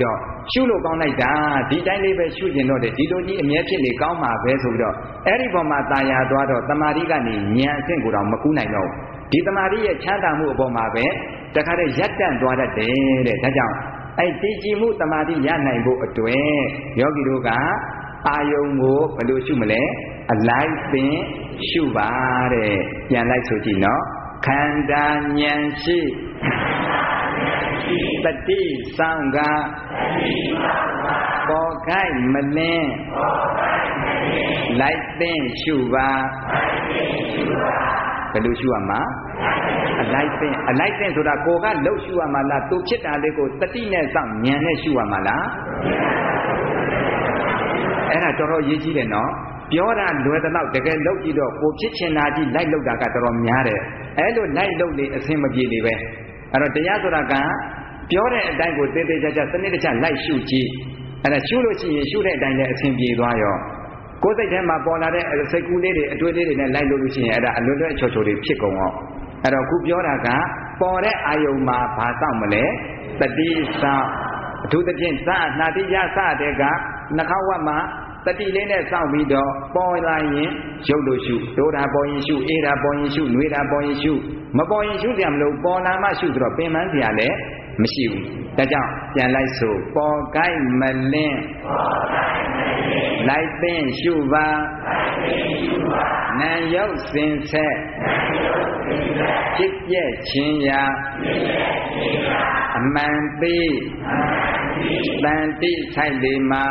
ရှုလို့ကောင်းလိုက်တာဒီတိုင်းလေးပဲရှုကျင်တော့တယ်ဒီလိုကြီးအမြဲဖြစ်နေကောင်းမှာပဲဆိုပြီးတော့အဲ့ဒီပေါ်မှာတာယာသွားတော့တမာတိကနေဉာဏ်အဆင့်ကိုတော့မကူးနိုင်တော့ဒီတမာတိရဲ့ချမ်းသာမှုအပေါ်မှာပဲတခါတည်းရပ်တန့်သွားတတ်တယ်တဲ့ဒါကြောင့်အဲ့တည်ကြည်မှုတမာတိရနိုင်ဖို့အတွက်ယောဂီတို့ကအာယုံကိုဘယ်လိုရှုမလဲအလိုက်ပင်ရှုပါတဲ့ပြန်လိုက်ဆိုကြည့်နော်ခန္ဓာဉာဏ်ရှိတတိဆောင်ကပေါ်ခိုက်မလင်းလိုက်ပင်ရှုပါဘယ်လိုရှုရမှာအလိုက်ပင်အလိုက်ပင်ဆိုတာကိုကလှုပ်ရှုရမှာလားသူဖြစ်တာလေးကိုတတိနဲ့ဆောင်ဉာဏ်နဲ့ရှုရမှာလားအဲ့ဒါတော်တော်ရေးကြီးတယ်နော်ပြောတာလွယ်တဲ့လောက်တကယ်လုပ်ကြည့်တော့ကိုဖြစ်ချင်တာကြီးလိုက်လုပ်တာကတော်တော်များတယ်အဲ့လိုလိုက်လုပ်လေအဆင်မပြေလေပဲအဲ့တော့တရားဆိုတာကပြောတဲ့အတိုင်းကိုတေးသေးချာချာစနစ်တကျလိုက်ရှုကြည့်အဲ့ဒါရှုလို့ရှိရင်ရှုတဲ့အတိုင်းလည်းအဆင်ပြေသွားရောကိုယ်စိတ်ထဲမှာပေါ်လာတဲ့စိတ်ကူးလေးတွေအတွေးလေးတွေနဲ့လိုက်လို့လို့ရှိရင်အဲ့ဒါအလွတ်လွတ်ချော်ချော်တွေဖြစ်ကုန်ရောအဲ့တော့ခုပြောတာကပေါ်တဲ့အာယုံမှာဘာစောင့်မလဲတတိစောင့်အထူးသဖြင့်သာနာတိယစတဲ့ကနှာခေါင်းဝတ်မှာတတိလေးနဲ့စောင့်ပြီးတော့ပေါ်လာရင်ရုပ်လို့ရှုဒိုးတာပေါ်ရင်ရှုအေးတာပေါ်ရင်ရှုနှွေးတာပေါ်ရင်ရှုမပေါ်ရင်ရှုကြမလို့ပေါ်လာမှရှုဆိုတော့ပင်ပန်းစရာလည်းမရှိဘူးဒါကြောင့်ပြန်လိုက်ဆိုပေါ်ကိုက်မလင်းလိုက်ပင်ရှုပါနာယုတ်စင်ဆက်ဖြစ်ပြက်ခြင်းရာအမှန်သိတန်တိဆိုင်လေမှာ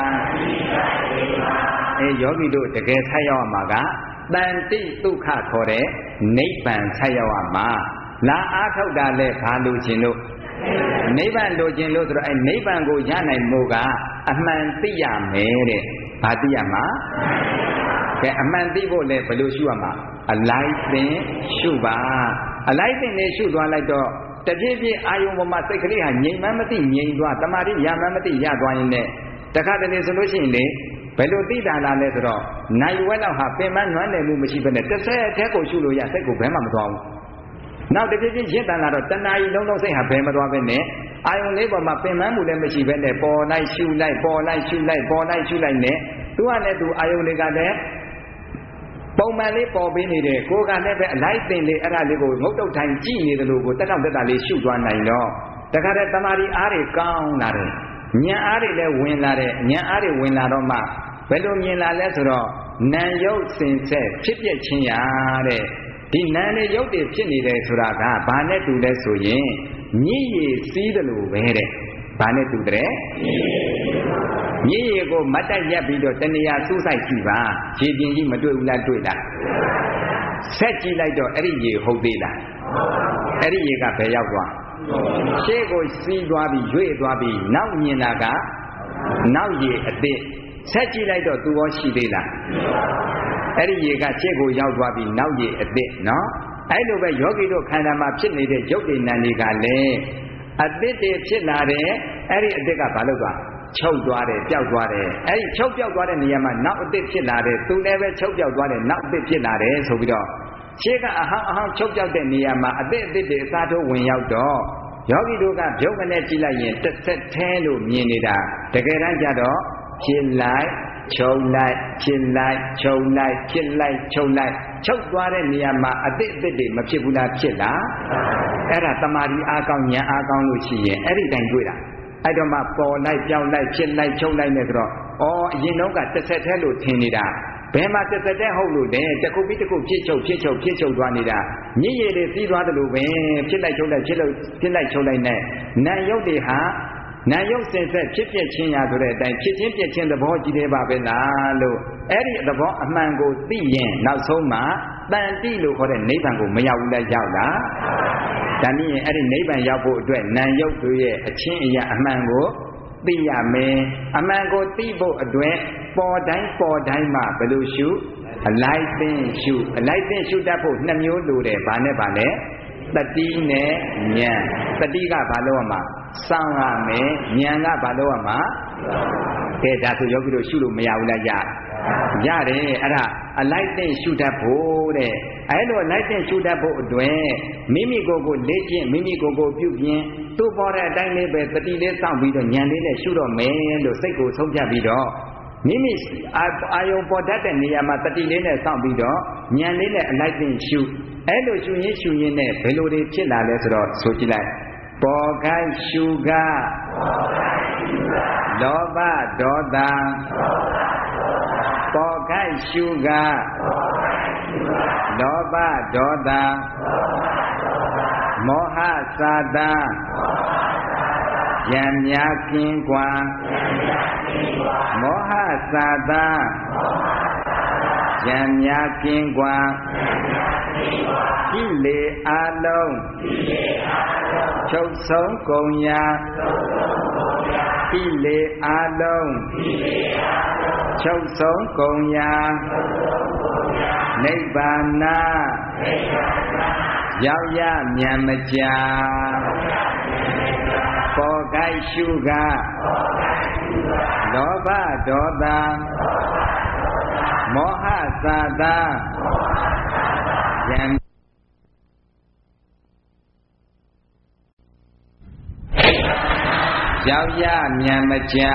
အဲယောဂီတို့တကယ်ဆက်ရောက်မှာကတန်တိဒုက္ခခေါ်တဲ့နိဗ္ဗာန်ဆက်ရောက်ရမှာလာအားထုတ်တာလဲဘာလို့ခြင်းလို့နိဗ္ဗာန်လိုခြင်းလို့ဆိုတော့အဲနိဗ္ဗာန်ကိုရနိုင်မှုကအမှန်သိရမယ်တဲ့ဘာသိရမှာကဲအမှန်သိဖို့လဲဘယ်လိုရှုရမှာအလိုက်ပင်ရှုပါအလိုက်ပင်နဲ့ရှုသွားလိုက်တော့တပြည့်ပြည့်အာယုံပေါ်မှာစိတ်ကလေးဟာငြိမ်မှန်းမသိငြိမ်သွားတမာတိရမှန်းမသိရသွားရင်လည်းတခါတလေဆိုလို့ရှိရင်လေဘယ်လိုသိတာလားလဲဆိုတော့နိုင်ဝဲတော့ဟာပင်မနွမ်းနယ်မှုမရှိဘဲနဲ့တစ်ဆက်အထက်ကိုရှုလို့ရစိတ်ကိုဘယ်မှမသွားဘူးနောက်တပြည့်ပြည့်ရင့်တန်လာတော့တဏှာကြီးလုံးလုံးစိတ်ဟာဘယ်မသွားဘဲနဲ့အာယုံလေးပေါ်မှာပင်မမှုလည်းမရှိဘဲနဲ့ပေါ်လိုက်ရှုလိုက်ပေါ်လိုက်ရှုလိုက်ပေါ်လိုက်ရှုလိုက်နဲ့သူကလည်းသူအာယုံလေးကလည်းပုံမှန်လေးပေါ်ပေးနေတယ်ကိုယ်ကလည်းပဲအလိုက်ပင်လေးအဲ့ဒါလေးကိုငုတ်တုတ်ထိုင်ကြည့်နေတယ်လို့ကိုတက်တော့တက်တာလေးရှုသွားနိုင်တော့တခါတည်းတမာတိအားတွေကောင်းလာတယ်ဉာဏ်အားတွေလည်းဝင်လာတယ်ဉာဏ်အားတွေဝင်လာတော့မှဘယ်လိုမြင်လာလဲဆိုတော့နာယုတ်စင်ဆက်ဖြစ်ပြချင်းရတဲ့ဒီနာနဲ့ယုတ်တွေဖြစ်နေတယ်ဆိုတာကဘာနဲ့တူလဲဆိုရင်မြည်ရည်စီးတယ်လို့ပဲတဲ့ဘာနဲ့တူတယ်မြည်ရည်ကိုမတ်တက်ရက်ပြီးတော့တဏှာစူးစိုက်ကြည့်ပါခြေပြင်ကြီးမတွေ့ဘူးလားတွေ့လားဆက်ကြည့်လိုက်တော့အဲ့ဒီရေဟုတ်သေးလားအဲ့ဒီရေကဘယ်ရောက်သွားရှေ့ကိုစီးသွားပြီးရွေ့သွားပြီးနောက်မြင်တာကနောက်ရေအစ်စ်ဆက်ကြည့်လိုက်တော့သူရောရှိသေးလားအဲ့ဒီရေကရှေ့ကိုရောက်သွားပြီးနောက်ရေအစ်စ်နော်အဲ့လိုပဲယောဂီတို့ခန္ဓာမှာဖြစ်နေတဲ့ရုပ်တည်နာတွေကလည်းအစ်စ်တွေဖြစ်လာတယ်အဲ့ဒီအစ်စ်ကဘာလို့သွားချုပ်သွားတယ်ပျောက်သွားတယ်အဲ့ဒီချုပ်ပျောက်သွားတဲ့နေရာမှာနောက်အစ်စ်ဖြစ်လာတယ်သူလည်းပဲချုပ်ပျောက်သွားတယ်နောက်အစ်စ်ဖြစ်လာတယ်ဆိုပြီးတော့ရှေ့ကအဟောင်းအဟောင်းချုပ်ပျောက်တဲ့နေရာမှာအစ်စ်အစ်စ်တွေအစားထိုးဝင်ရောက်တော့ယောဂီတို့ကပြုံးကနေကြည့်လိုက်ရင်တစ်ဆက်သေးလို့မြင်နေတာတကယ်တမ်းကျတော့ဖြစ်လိုက်ချုပ်လိုက်ဖြစ်လိုက်ချုပ်လိုက်ဖြစ်လိုက်ချုပ်လိုက်ချုပ်သွားတဲ့နေရာမှာအစ်စ်အစ်စ်တွေမဖြစ်ဘူးလားဖြစ်လားအဲ့ဒါတမာတိအားကောင်းဉာဏ်အားကောင်းလို့ရှိရင်အဲ့ဒီတိုင်းတွေ့တာအဲ့တော့မှပေါ်လိုက်ပြောင်းလိုက်ဖြစ်လိုက်ချုပ်လိုက်နေဆိုတော့အော်အရင်တော့ကတစ်ဆက်သေးလို့ထင်နေတာဘယ်မှာတစ်သက်တည်းဟုတ်လို့လဲတစ်ခုပြီးတစ်ခုဖြစ်ချုပ်ဖြစ်ချုပ်ဖြစ်ချုပ်သွားနေတာမြည်ရည်တွေစီးသွားတယ်လို့ပဲဖြစ်လိုက်ချုပ်လိုက်ဖြစ်လို့ဖြစ်လိုက်ချုပ်လိုက်နဲ့နာယုတ်တွေဟာနာယုတ်စင်ဆက်ဖြစ်ပြချင်းရာဆိုတဲ့အတိုင်းဖြစ်ချင်းပြချင်းသဘောကြီးတယ်ပါပဲလားလို့အဲ့ဒီသဘောအမှန်ကိုသိရင်နောက်ဆုံးမှတန်တိလို့ခေါ်တဲ့နိဗ္ဗာန်ကိုမရောက်ဘူးလားရောက်လားဒါနည်းရင်အဲ့ဒီနိဗ္ဗာန်ရောက်ဖို့အတွက်နာယုတ်တို့ရဲ့အချင်းအရာအမှန်ကိုသိရမယ်အမှန်ကိုသိဖို့အတွက်ပေါ်တိုင်းပေါ်တိုင်းမှာဘယ်လိုရှုအလိုက်သိရှုအလိုက်သိရှုတတ်ဖို့နှစ်မျိုးလိုတယ်ဘာနဲ့ဘာလဲတတိနဲ့ဉာဏ်တတိကဘာလို့ရမှာစောင့်ရမယ်ဉာဏ်ကဘာလို့ရမှာကဲဒါဆိုယောဂီတို့ရှုလို့မရဘူးလားရရတယ်အဲ့ဒါအလိုက်တဲ့ရှုတတ်ဖို့တဲ့အဲ့လိုလိုက်တဲ့ရှုတတ်ဖို့အတွက်မိမိကိုယ်ကိုလေ့ကျင့်မိမိကိုယ်ကိုပြုပြင်သူ့ပေါ်တဲ့အတိုင်းလေးပဲတတိလေးစောင့်ပြီးတော့ဉာဏ်လေးနဲ့ရှုတော့မယ်လို့စိတ်ကိုဆုံးဖြတ်ပြီးတော့မိမိအာယုံပေါ်တတ်တဲ့နေရာမှာတတိလေးနဲ့စောင့်ပြီးတော့ဉာဏ်လေးနဲ့အလိုက်တဲ့ရှုအဲ့လိုရှုရင်းရှုရင်းနဲ့ဘယ်လိုတွေဖြစ်လာလဲဆိုတော့ဆိုကြည့်လိုက်ပေါ်ကိုင်းရှုကလောဘဒေါသပေါ်ကိုင်းရှုကလောဘဒေါသမောဟစာတယံများကင်းကွာမောဟစာတယံများကင်းကွာကိလေအလုံးချုပ်ဆုံးကုန်ရာကိလေအလုံးချုပ်ဆုံးကုန်ရာနိဗ္ဗာန်ရောက်ရမြန်မကြာပေါ်ကိုက်ရှုကလောဘဒေါသမောဟစာတယံရောက်ရမြန်မကြာ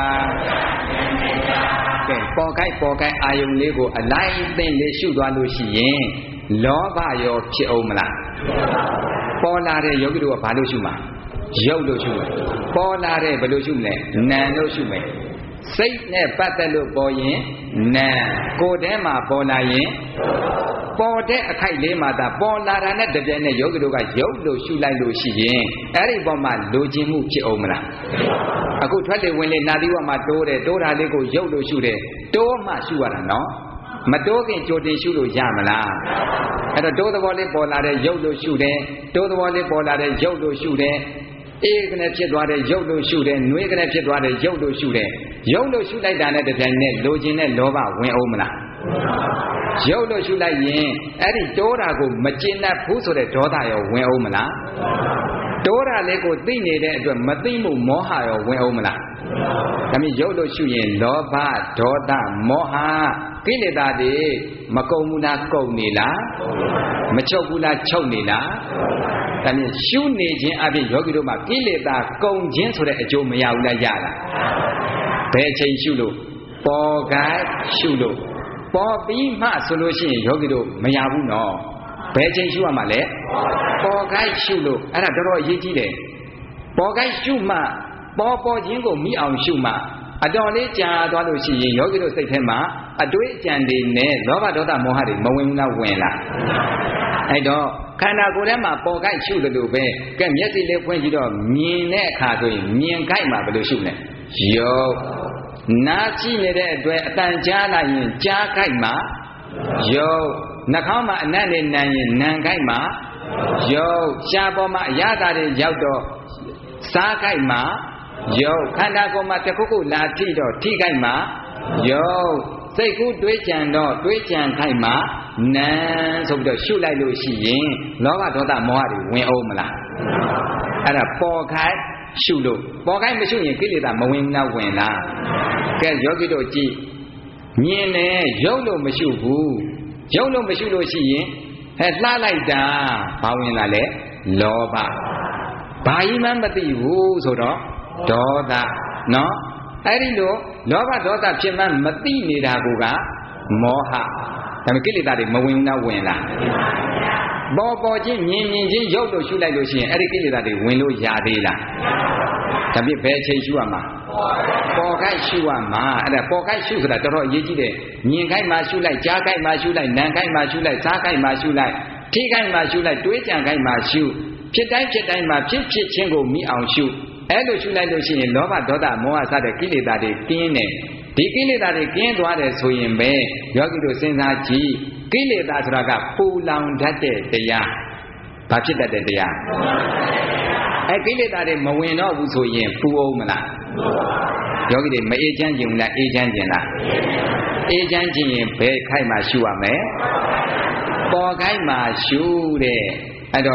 ကဲပေါ်ကိုက်ပေါ်ကိုက်အာယုံလေးကိုအလိုက်အသင့်လေးရှုသွားလို့ရှိရင်လောဘရောဖြစ်အောင်မလားပေါ်လာတဲ့ယောဂီတို့ကဘာလို့ရှုမှာရုပ်လို့ရှုမယ်ပေါ်လာတဲ့ဘယ်လိုရှုမလဲနာမ်လို့ရှုမယ်စိတ်နဲ့ပတ်သက်လို့ပေါ်ရင်နာမ်ကိုယ်ထဲမှာပေါ်လာရင်ပေါ်တဲ့အခိုက်လေးမှာသာပေါ်လာတာနဲ့တပြိုင်နက်ယောဂီတို့ကရုပ်လို့ရှုလိုက်လို့ရှိရင်အဲ့ဒီပေါ်မှာလိုချင်မှုဖြစ်အောင်မလားအခုထွက်လေဝင်လေနာသီဝမှာတိုးတယ်တိုးတာလေးကိုရုပ်လို့ရှုတယ်တိုးမှရှုရတာနော်မတိုးခင်ကြိုတင်ရှုလို့ရမလားအဲ့တော့တိုးသဘောလေးပေါ်လာတဲ့ရုပ်လို့ရှုတယ်တိုးသဘောလေးပေါ်လာတဲ့ရုပ်လို့ရှုတယ်အေးကနေဖြစ်သွားတဲ့ရုပ်လို့ရှုတယ်နှွေးကနေဖြစ်သွားတဲ့ရုပ်လို့ရှုတယ်ရုပ်လို့ရှုလိုက်တာနဲ့တပြိုင်နက်လိုချင်တဲ့လောဘဝင်အောင်မလားရုပ်လို့ရှုလိုက်ရင်အဲ့ဒီတိုးတာကိုမကျင်တတ်ဘူးဆိုတဲ့ဒေါသရောဝင်အောင်မလားတိုးတာလေးကိုသိနေတဲ့အတွက်မသိမှုမောဟရောဝင်အောင်မလားဒါမြင်ရုပ်လို့ရှုရင်လောဘဒေါသမောဟကိလေသာတွေမကုန်ဘူးလားကုန်နေလားမချုပ်ဘူးလားချုပ်နေလားဒါမြင်ရှုနေခြင်းအပြင်ယောဂီတို့မှာကိလေသာကုန်ခြင်းဆိုတဲ့အကျိုးမရဘူးလားရလားဘယ်ချိန်ရှုလို့ပေါ်ကိုက်ရှုလို့ပေါ်ပြီးမှဆိုလို့ရှိရင်ယောဂီတို့မရဘူးနော်ဘယ်ချိန်ရှုရမှာလဲပေါ်ကိုက်ရှုလို့အဲ့ဒါတော်တော်အရေးကြီးတယ်ပေါ်ကိုက်ရှုမှပေါ်ပေါ်ခြင်းကိုမိအောင်ရှုမှအတော်လေးကြာသွားလို့ရှိရင်ယောဂီတို့စိတ်ထဲမှာအတွေးအကြံတွေနဲ့လောဘဒေါသမောဟတွေမဝင်ဘူးလားဝင်လားအဲ့တော့ခန္ဓာကိုယ်ထဲမှာပေါ်ကိုက်ရှုတယ်လို့ပဲကဲမျက်စိလေးဖွင့်ကြည့်တော့မြင်တဲ့အခါဆိုရင်မြင်ကိုက်မှာဘယ်လိုရှုလဲယောနားကြည့်နေတဲ့အတွက်အတန်ကြားလိုက်ရင်ကြားကိုက်မှာယောနှာခေါင်းမှာအနံ့နဲ့နံရင်နံကိုက်မှာယောရှားပေါ်မှာအရသာတွေရောက်တော့စားကိုက်မှာယောခန္ဓာကိုယ်မှာတစ်ခုခုလာထိတော့ထိကိုက်မှာယောစိတ်ကူးတွေးကြံတော့တွေးကြံခိုက်မှာနံဆိုပြီးတော့ရှုလိုက်လို့ရှိရင်လောဘဒေါသမောဟတွေဝင်အောင်မလားအဲ့ဒါပေါ်ခိုက်ရှုလို့ပေါ်ခိုက်မရှုရင်ကိလေသာမဝင်ဘူးလားဝင်လားကဲယောဂီတို့ကြည့်မြင်တယ်ရုပ်လို့မရှုဘူးရုပ်လို့မရှုလို့ရှိရင်ဟဲ့လှလိုက်တာဘာဝင်လာလဲလောဘဘာကြီးမှမသိဘူးဆိုတော့ဒေါသနော်အဲ့ဒီလိုလောဘဒေါသဖြစ်မှမသိနေတာကမောဟဒါပေမဲ့ကိလေသာတွေမဝင်ဘူးလားဝင်လားပေါ်ပေါ်ချင်းမြင်မြင်ချင်းရုပ်လို့ရှုလိုက်လို့ရှိရင်အဲ့ဒီကိလေသာတွေဝင်လို့ရသေးလားဒါပြဘယ်အချိန်ရှုရမှာပေါ်ခိုက်ရှုရမှာအဲ့ဒါပေါ်ခိုက်ရှုဆိုတာတော်တော်အရေးကြီးတယ်မြင်ခိုက်မှာရှုလိုက်ကြားခိုက်မှာရှုလိုက်နားခိုက်မှာရှုလိုက်စားခိုက်မှာရှုလိုက်ထိခိုက်မှာရှုလိုက်တွေးကြံခိုက်မှာရှုဖြစ်တိုင်းဖြစ်တိုင်းမှာဖြစ်ဖြစ်ချင်းကိုမိအောင်ရှုအဲ့လိုရှုလိုက်လို့ရှိရင်လောဘဒေါသမောဟစတဲ့ကိလေသာတွေကင်းတယ်ဒီကိလေသာတွေကင်းသွားတယ်ဆိုရင်ပဲယောဂီတို့စဉ်းစားကြည့်ကိလေသာဆိုတာကပူလောင်တတ်တဲ့တရားဘာဖြစ်တတ်တဲ့တရားအဲကိလေသာတွေမဝင်တော့ဘူးဆိုရင်ပူအောင်မလားယောဂီတွေမအေးချမ်းခြင်းလားအေးချမ်းခြင်းလားအေးချမ်းခြင်းရင်ဘယ်ခိုက်မှာရှုရမလဲပေါ်ခိုက်မှာရှုတဲ့အဲ့တော့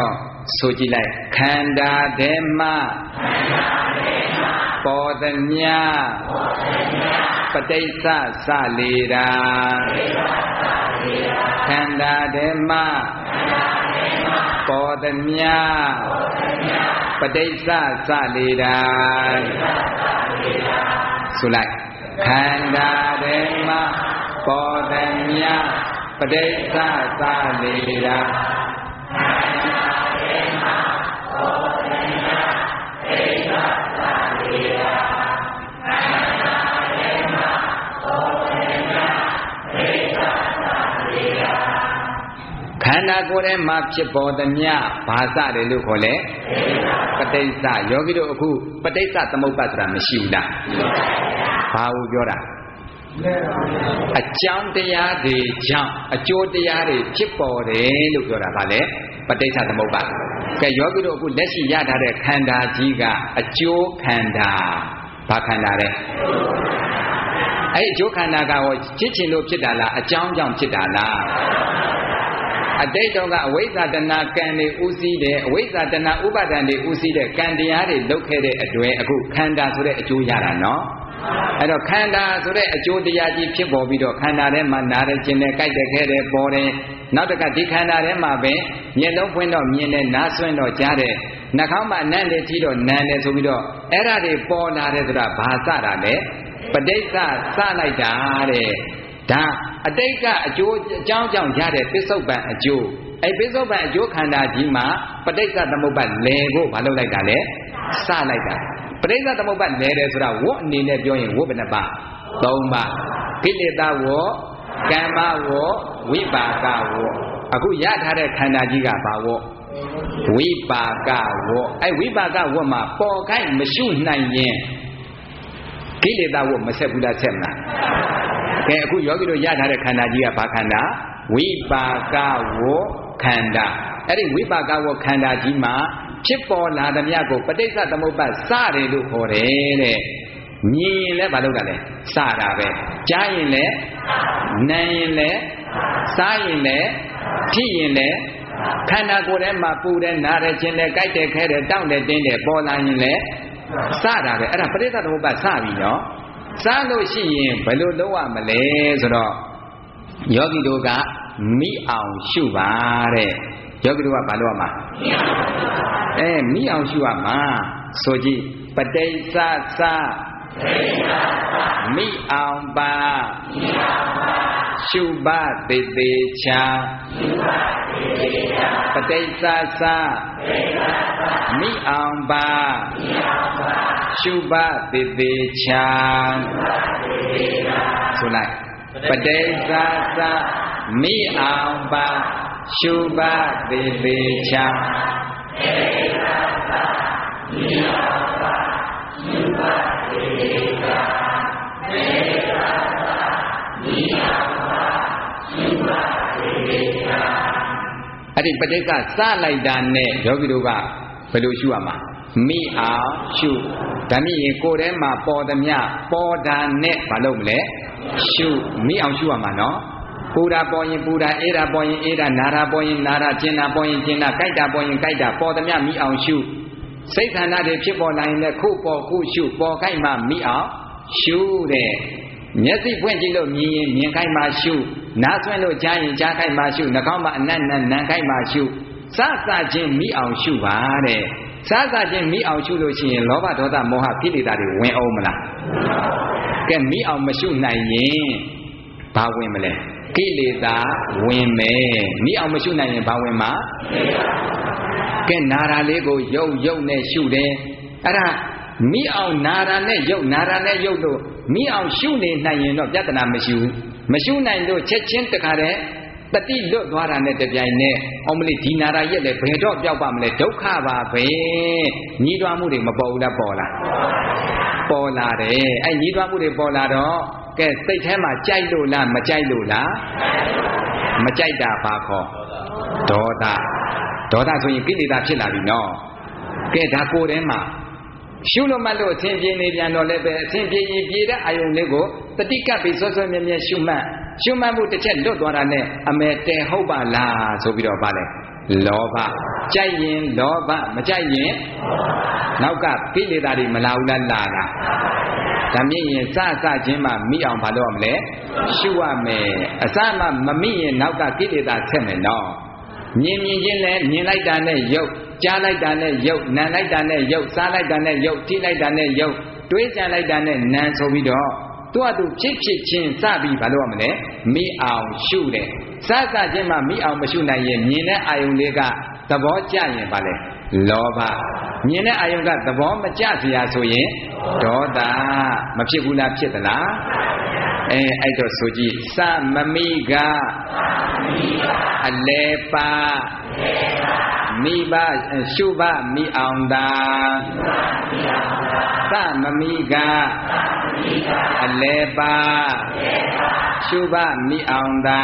ဆိုကြည့်လိုက်ခန္ဓာထဲမှာပေါ်သမျှပဋိစ္စစလေတာခန္ဓာထဲမှာပေါ်သမျှပဋိစ္စစလေတာဆိုလိုက်ခန္ဓာထဲမှာပေါ်သမျှပဋိစ္စစလေတာခန္ဓာကိုယ်ထဲမှာဖြစ်ပေါ်သမျှဘာစတယ်လို့ခေါ်လဲပဋိစ္စယောဂီတို့အခုပဋိစ္စသမုပ္ပါဒ်ဆိုတာမရှိဘူးလားဘာကိုပြောတာအကြောင်းတရားတွေကြောင့်အကျိုးတရားတွေဖြစ်ပေါ်တယ်လို့ပြောတာဗာလဲပဋိစ္စသမုပ္ပါဒ်ကဲယောဂီတို့အခုလက်ရှိရထားတဲ့ခန္ဓာကြီးကအကျိုးခန္ဓာဘာခန္ဓာလဲအဲ့အကျိုးခန္ဓာကဟောဖြစ်ခြင်းလို့ဖြစ်တာလားအကြောင်းကြောင့်ဖြစ်တာလားအတိတ်တော့ကအဝိဇ္ဇာတဏကံတွေဥစည်းတယ်အဝိဇ္ဇာတဏဥပါဒံတွေဥစည်းတဲ့ကံတရားတွေလုပ်ခဲ့တဲ့အတွက်အခုခန္ဓာဆိုတဲ့အကျိုးရတာနော်အဲ့တော့ခန္ဓာဆိုတဲ့အကျိုးတရားကြီးဖြစ်ပေါ်ပြီးတော့ခန္ဓာထဲမှာနားရခြင်းနဲ့ကြိုက်တဲ့ခဲတဲ့ပေါ်တယ်နောက်တကဒီခန္ဓာထဲမှာပဲမျက်လုံးဖွင့်တော့မြင်တယ်နားဆွင့်တော့ကြားတယ်နှာခေါင်းမှာနံ့တယ်ထီတော့နံတယ်ဆိုပြီးတော့အဲ့ဒါတွေပေါ်လာတယ်ဆိုတာဘာစတာလဲပဋိစ္စစလိုက်တာတဲ့ဒါအတိတ်ကအကျိုးအကြောင်းကြောင့်ရတဲ့ပစ္စုပန်အကျိုးအဲပစ္စုပန်အကျိုးခန္ဓာကြီးမှာပဋိစ္စသမုပ္ပါဒ်လဲဖို့မလုပ်လိုက်တာလဲစလိုက်တာပဋိစ္စသမုပ္ပါဒ်လဲတယ်ဆိုတာဝတ်အနေနဲ့ပြောရင်ဝတ်ဘယ်နှပါသုံးပါကိလေသာဝတ်ကမ္မဝတ်ဝိပါကဝတ်အခုရထားတဲ့ခန္ဓာကြီးကဘာဝတ်ဝိပါကဝတ်အဲဝိပါကဝတ်မှာပေါ်ခိုက်မရှုနိုင်ရင်ကိလေသာဝတ်မဆက်ဘူးလားဆက်မလားကဲအခုယောဂီတို့ရထားတဲ့ခန္ဓာကြီးကဘာခန္ဓာဝိပါကဝခန္ဓာအဲ့ဒီဝိပါကဝခန္ဓာကြီးမှာဖြစ်ပေါ်လာသမျှကိုပဋိစ္စသမုပ္ပါဒ်စတယ်လို့ခေါ်တယ်တဲ့မြင်ရင်လည်းဘာလုပ်တာလဲစတာပဲကြားရင်လည်းနားရင်လည်းစားရင်လည်းဖြစ်ရင်လည်းခန္ဓာကိုယ်ထဲမှာပူတယ်နားတယ်ခြင်းတယ်ကြိုက်တယ်ခဲတယ်တောင့်တယ်တင်းတယ်ပေါ်လာရင်လည်းစတာပဲအဲ့ဒါပဋိစ္စသမုပ္ပါဒ်စပြီနော်စားလို့ရှိရင်ဘယ်လိုလုပ်ရမလဲဆိုတော့ယောဂီတို့ကမိအောင်ရှုပါတဲ့ယောဂီတို့ကဘာလုပ်ရမှာအဲမိအောင်ရှုရမှာဆိုကြည့်ပဋိစ္စစမိအောင်ပါရှုပါသေသေးချာပဋိစ္စစမိအောင်ပါရှုပါသေသေးချာဆိုလိုက်ပဋိစ္စစမိအောင်ပါရှုပါသေသေးချာအဲ့ဒီပဋိစ္စစလိုက်တာနဲ့ယောဂီတို့ကဘယ်လိုရှုရမှာမိအောင်ရှုဒါမြင်ကိုယ်ထဲမှာပေါ်သမျှပေါ်တာနဲ့မလုပ်မလဲရှုမိအောင်ရှုရမှာနော်ပူတာပေါ်ရင်ပူတာအေးတာပေါ်ရင်အေးတာနာတာပေါ်ရင်နာတာကျင်တာပေါ်ရင်ကျင်တာကြိုက်တာပေါ်ရင်ကြိုက်တာပေါ်သမျှမိအောင်ရှုစိတ်ခန္ဓာတွေဖြစ်ပေါ်လာရင်လည်းခုပေါ်ခုရှုပေါ်ခိုက်မှမိအောင်ရှုတဲ့မျက်စိဖွင့်ကြည့်လို့မြင်ရင်မြင်ခိုက်မှရှုနားဆွင့်လို့ကြားရင်ကြားခိုက်မှရှုနှာခေါင်းမှာအနက်နက်နံခိုက်မှရှုစစချင်းမိအောင်ရှုပါတဲ့စစချင်းမိအောင်ရှုလို့ရှိရင်လောဘဒေါသမောဟကိလေသာတွေဝင်အောင်မလားကဲမိအောင်မရှုနိုင်ရင်ဘာဝင်မလဲကိလေသာဝင်မယ်မိအောင်မရှုနိုင်ရင်ဘာဝင်မှာကဲနာရာလေးကိုယုတ်ယုတ်နဲ့ရှုတယ်အဲ့ဒါမိအောင်နာရာနဲ့ယုတ်နာရာနဲ့ယုတ်လို့မိအောင်ရှုနေနိုင်ရင်တော့ပြဿနာမရှိဘူးမရှုနိုင်လို့ချက်ချင်းတခါတည်းတတိလွတ်သွားတာနဲ့တပြိုင်နက်အောင်မလေးဒီနာရာရက်လည်းဘယ်တော့ပြောက်ပါမလဲဒုက္ခပါပဲညီးတွားမှုတွေမပေါ်ဘူးလားပေါ်လားပေါ်လာတယ်အဲ့ညီးတွားမှုတွေပေါ်လာတော့ကဲစိတ်ထဲမှာကြိုက်လို့လားမကြိုက်လို့လားမကြိုက်တာဘာခေါ်ဒေါသဒေါသဆိုရင်ကိလေသာဖြစ်လာပြီနော်ကဲဒါကိုယ်ထဲမှာရှုလို့မလို့အသင်ပြေနေပြန်တော့လည်းပဲအသင်ပြေရင်ပြေတဲ့အာယုံလေးကိုတတိကပ်ပြီးဆွဆွမြဲမြဲရှုမှတ်ရှုမှတ်မှုတစ်ချက်လွတ်သွားတာနဲ့အမေတဲဟုတ်ပါလားဆိုပြီးတော့ဗာလဲလောဘကြိုက်ရင်လောဘမကြိုက်ရင်နောက်ကကိလေသာတွေမလာဘူးလားလာတာဒါမြင်ရင်စစချင်းမှမိအောင်ဘာလို့ရမလဲရှုရမယ်အစမှမမိရင်နောက်ကကိလေသာဆက်မယ်နော်မြင်မြင်ချင်းလည်းမြင်လိုက်တာနဲ့ယုတ်ကြားလိုက်တာနဲ့ယုတ်နားလိုက်တာနဲ့ယုတ်စားလိုက်တာနဲ့ယုတ်ထိလိုက်တာနဲ့ယုတ်တွေးကြံလိုက်တာနဲ့နာဆိုပြီးတော့သူ့အတူဖြစ်ဖြစ်ချင်းစပြီးဘာလို့ရမလဲမိအောင်ရှုတယ်စစချင်းမှမိအောင်မရှုနိုင်ရင်မြင်တဲ့အာယုံလေးကသဘောကျရင်ဘာလဲလောဘမြင်တဲ့အာယုံကသဘောမကျစရာဆိုရင်ဒေါသမဖြစ်ဘူးလားဖြစ်သလားအဲအဲ့တော့ဆိုကြည့်စမမိကအလဲပါမိဘရှုဘမိအောင်သာသမမိကအလဲပါရှုဘမိအောင်သာ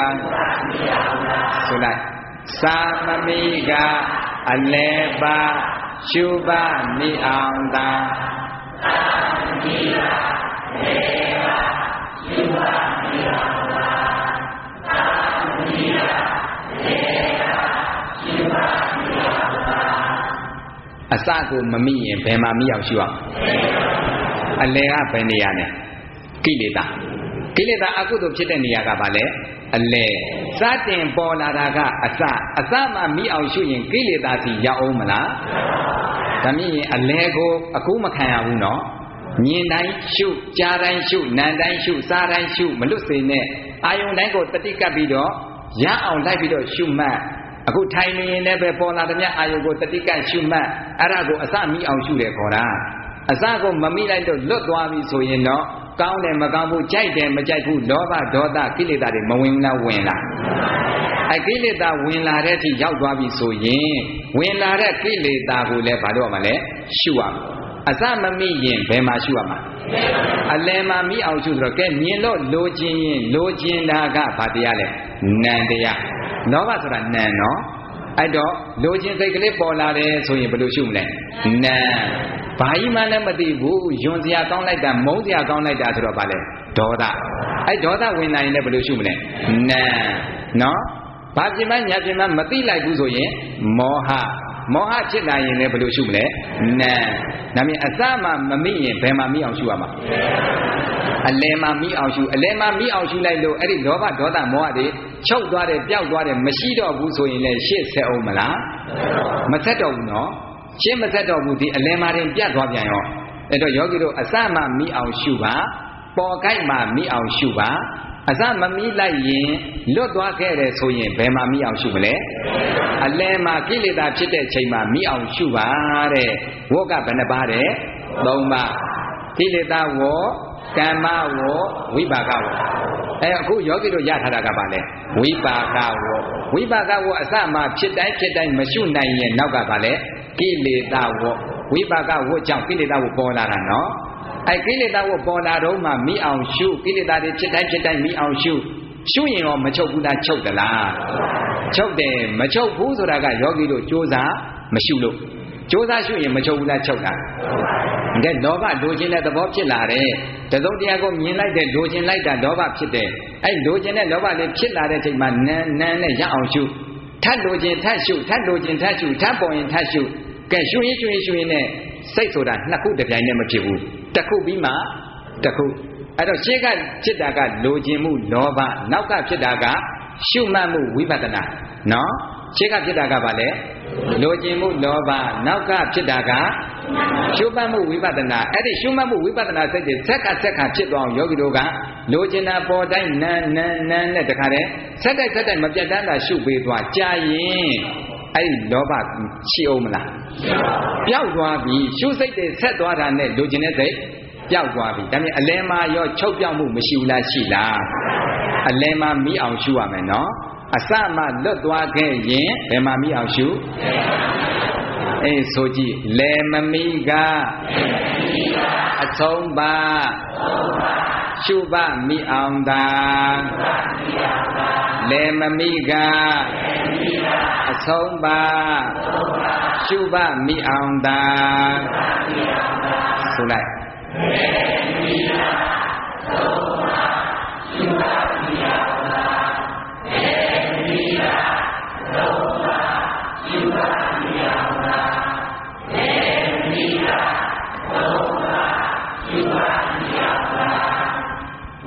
ဆိုလိုက်သမမိကအလဲပါရှုဘမိအောင်သာသမမိကအလဲပါရှုဘမိအောင်သာသမမိကအလဲပါရှုဘမိအောင်သာအစကိုမမိရင်ဘယ်မှာမိအောင်ရှုအောင်အလဲကဘယ်နေရာနဲ့ကိလေသာကိလေသာအကုသိုလ်ဖြစ်တဲ့နေရာကဘာလဲအလဲစတင်ပေါ်လာတာကအစအစမှမိအောင်ရှုရင်ကိလေသာစီရောက်အောင်မလားဒါမြင်ရင်အလဲကိုအကူမခံရဘူးနော်မြင်တိုင်းရှုကြားတိုင်းရှုနားတိုင်းရှုစားတိုင်းရှုမလွတ်စေနဲ့အာယုန်တိုင်းကိုတတိကပ်ပြီးတော့ရအောင်လိုက်ပြီးတော့ရှုမှတ်အခုထိုင်နေရင်လည်းပဲပေါ်လာတဲ့မြတ်အာယုကိုတတိကရှုမှတ်အဲ့ဒါကိုအစမိအောင်ရှုတယ်ခေါ်တာအစကိုမမိလိုက်တော့လွတ်သွားပြီဆိုရင်တော့ကောင်းတယ်မကောင်းဘူးကြိုက်တယ်မကြိုက်ဘူးလောဘဒေါသကိလေသာတွေမဝင်လားဝင်လားအကိလေသာဝင်လာတဲ့အထိရောက်သွားပြီဆိုရင်ဝင်လာတဲ့ကိလေသာကိုလည်းဘာလို့ရမှာလဲရှုရမှာအစမမိရင်ဘယ်မှာရှုရမှာအလယ်မှာမိအောင်ရှုဆိုတော့ကဲမြင်လို့လိုချင်ရင်လိုချင်တာကဘာတရားလဲနံတရားလောဘဆိုတာနံနော်အဲ့တော့လိုချင်စိတ်ကလေးပေါ်လာတယ်ဆိုရင်ဘယ်လိုရှုမလဲနံဘာကြီးမှလည်းမသိဘူးယွန်စရာကောင်းလိုက်တာမုန်းစရာကောင်းလိုက်တာဆိုတော့ဗာလဲဒေါသအဲ့ဒေါသဝင်လာရင်လည်းဘယ်လိုရှုမလဲနံနော်ဘာဖြစ်မှညာဖြစ်မှမသိလိုက်ဘူးဆိုရင်မောဟမောဟဖြစ်လာရင်လည်းဘယ်လိုရှုမလဲနံဒါမြင်အစမှမမိရင်ဘယ်မှာမိအောင်ရှုရမှာအလယ်မှာမိအောင်ရှုအလယ်မှာမိအောင်ရှုလိုက်လို့အဲ့ဒီလောဘဒေါသမောဟတွေချုပ်သွားတယ်ပျောက်သွားတယ်မရှိတော့ဘူးဆိုရင်လည်းရှေ့ဆက်အောင်မလားမဆက်တော့ဘူးနော်ရှင်းမဆက်တော့ဘူးဒီအလယ်မှာတင်ပြတ်သွားပြန်ရောအဲ့တော့ယောဂီတို့အစမှမိအောင်ရှုပါပေါ်ကိုက်မှမိအောင်ရှုပါအစမမိလိုက်ရင်လွတ်သွားခဲ့တယ်ဆိုရင်ဘယ်မှာမိအောင်ရှုမလဲအလယ်မှာကိလေသာဖြစ်တဲ့ချိန်မှာမိအောင်ရှုပါတဲ့ဝတ်ကဘယ်နှပါးတဲ့သုံးပါးကိလေသာဝေါကမ္မဝေါဝိပါကဝေါအဲအခုယောဂီတို့ရထားတာကဘာလဲဝိပါကဝေါဝိပါကဝေါအစမှဖြစ်တိုင်းဖြစ်တိုင်းမရှုနိုင်ရင်နောက်ကဘာလဲကိလေသာဝေါဝိပါကဝေါကြောင့်ကိလေသာဝေါပေါ်လာတာနော်အဲကိလေသာဝေါပေါ်လာတော့မှမိအောင်ရှုကိလေသာတွေဖြစ်တိုင်းဖြစ်တိုင်းမိအောင်ရှုရှုရင်ရောမချုပ်ဘူးလားချုပ်သလားချုပ်တယ်မချုပ်ဘူးဆိုတာကယောဂီတို့ကြိုးစားမရှုလို့ကြိုးစားရှုရင်မချုပ်ဘူးလားချုပ်တာကဲလောဘလိုချင်တဲ့သဘောဖြစ်လာတယ်တစုံတရာကိုမြင်လိုက်တဲ့လိုချင်လိုက်တာလောဘဖြစ်တယ်အဲလိုချင်တဲ့လောဘလေးဖြစ်လာတဲ့ချိန်မှာနန်းနန်းနဲ့ရအောင်ရှုထပ်လိုချင်ထပ်ရှုထပ်လိုချင်ထပ်ရှုထပ်ပေါ်ရင်ထပ်ရှုကဲရှုရင်ရှုရင်ရှုရင်နဲ့စိတ်ဆိုတာနှစ်ခုတစ်ပြိုင်တည်းမဖြစ်ဘူးတစ်ခုပြီးမှတစ်ခုအဲ့တော့ရှေ့ကဖြစ်တာကလိုချင်မှုလောဘနောက်ကဖြစ်တာကရှုမှတ်မှုဝိပဿနာနော်ရှေ့ကဖြစ်တာကဘာလဲလိုချင်မှုလောဘနောက်ကဖြစ်တာကရှုမှတ်မှုဝိပဿနာအဲ့ဒီရှုမှတ်မှုဝိပဿနာစိတ်တွေဆက်ကဆက်ခါဖြစ်သွားအောင်ယောဂီတို့ကလိုချင်တာပေါ်တိုင်းနန်းနန်းနန်းနဲ့တခါတည်းဆက်တိုက်ဆက်တိုက်မပြတ်တမ်းတာရှုပေးသွားကြာရင်အဲ့ဒီလောဘရှိအောင်မလားပျောက်သွားပြီရှုစိတ်တွေဆက်သွားတာနဲ့လိုချင်တဲ့စိတ်ပျောက်သွားပြီဒါမြင်အလယ်မှာရောချုပ်ပြောက်မှုမရှိဘူးလားရှိလားအလယ်မှာမိအောင်ရှုရမယ်နော်အစမှလွတ်သွားခဲ့ရင်ဘယ်မှာမိအောင်ရှုအေးဆိုကြည့်လေမမိကအဆုံးပါရှုပမိအောင်သာလေမမိကအဆုံးပါရှုပမိအောင်သာဆိုလိုက်လေမမိကအဆုံးပါရှုပမိအောင်သာလေမမိကအဆုံးပါရှုပ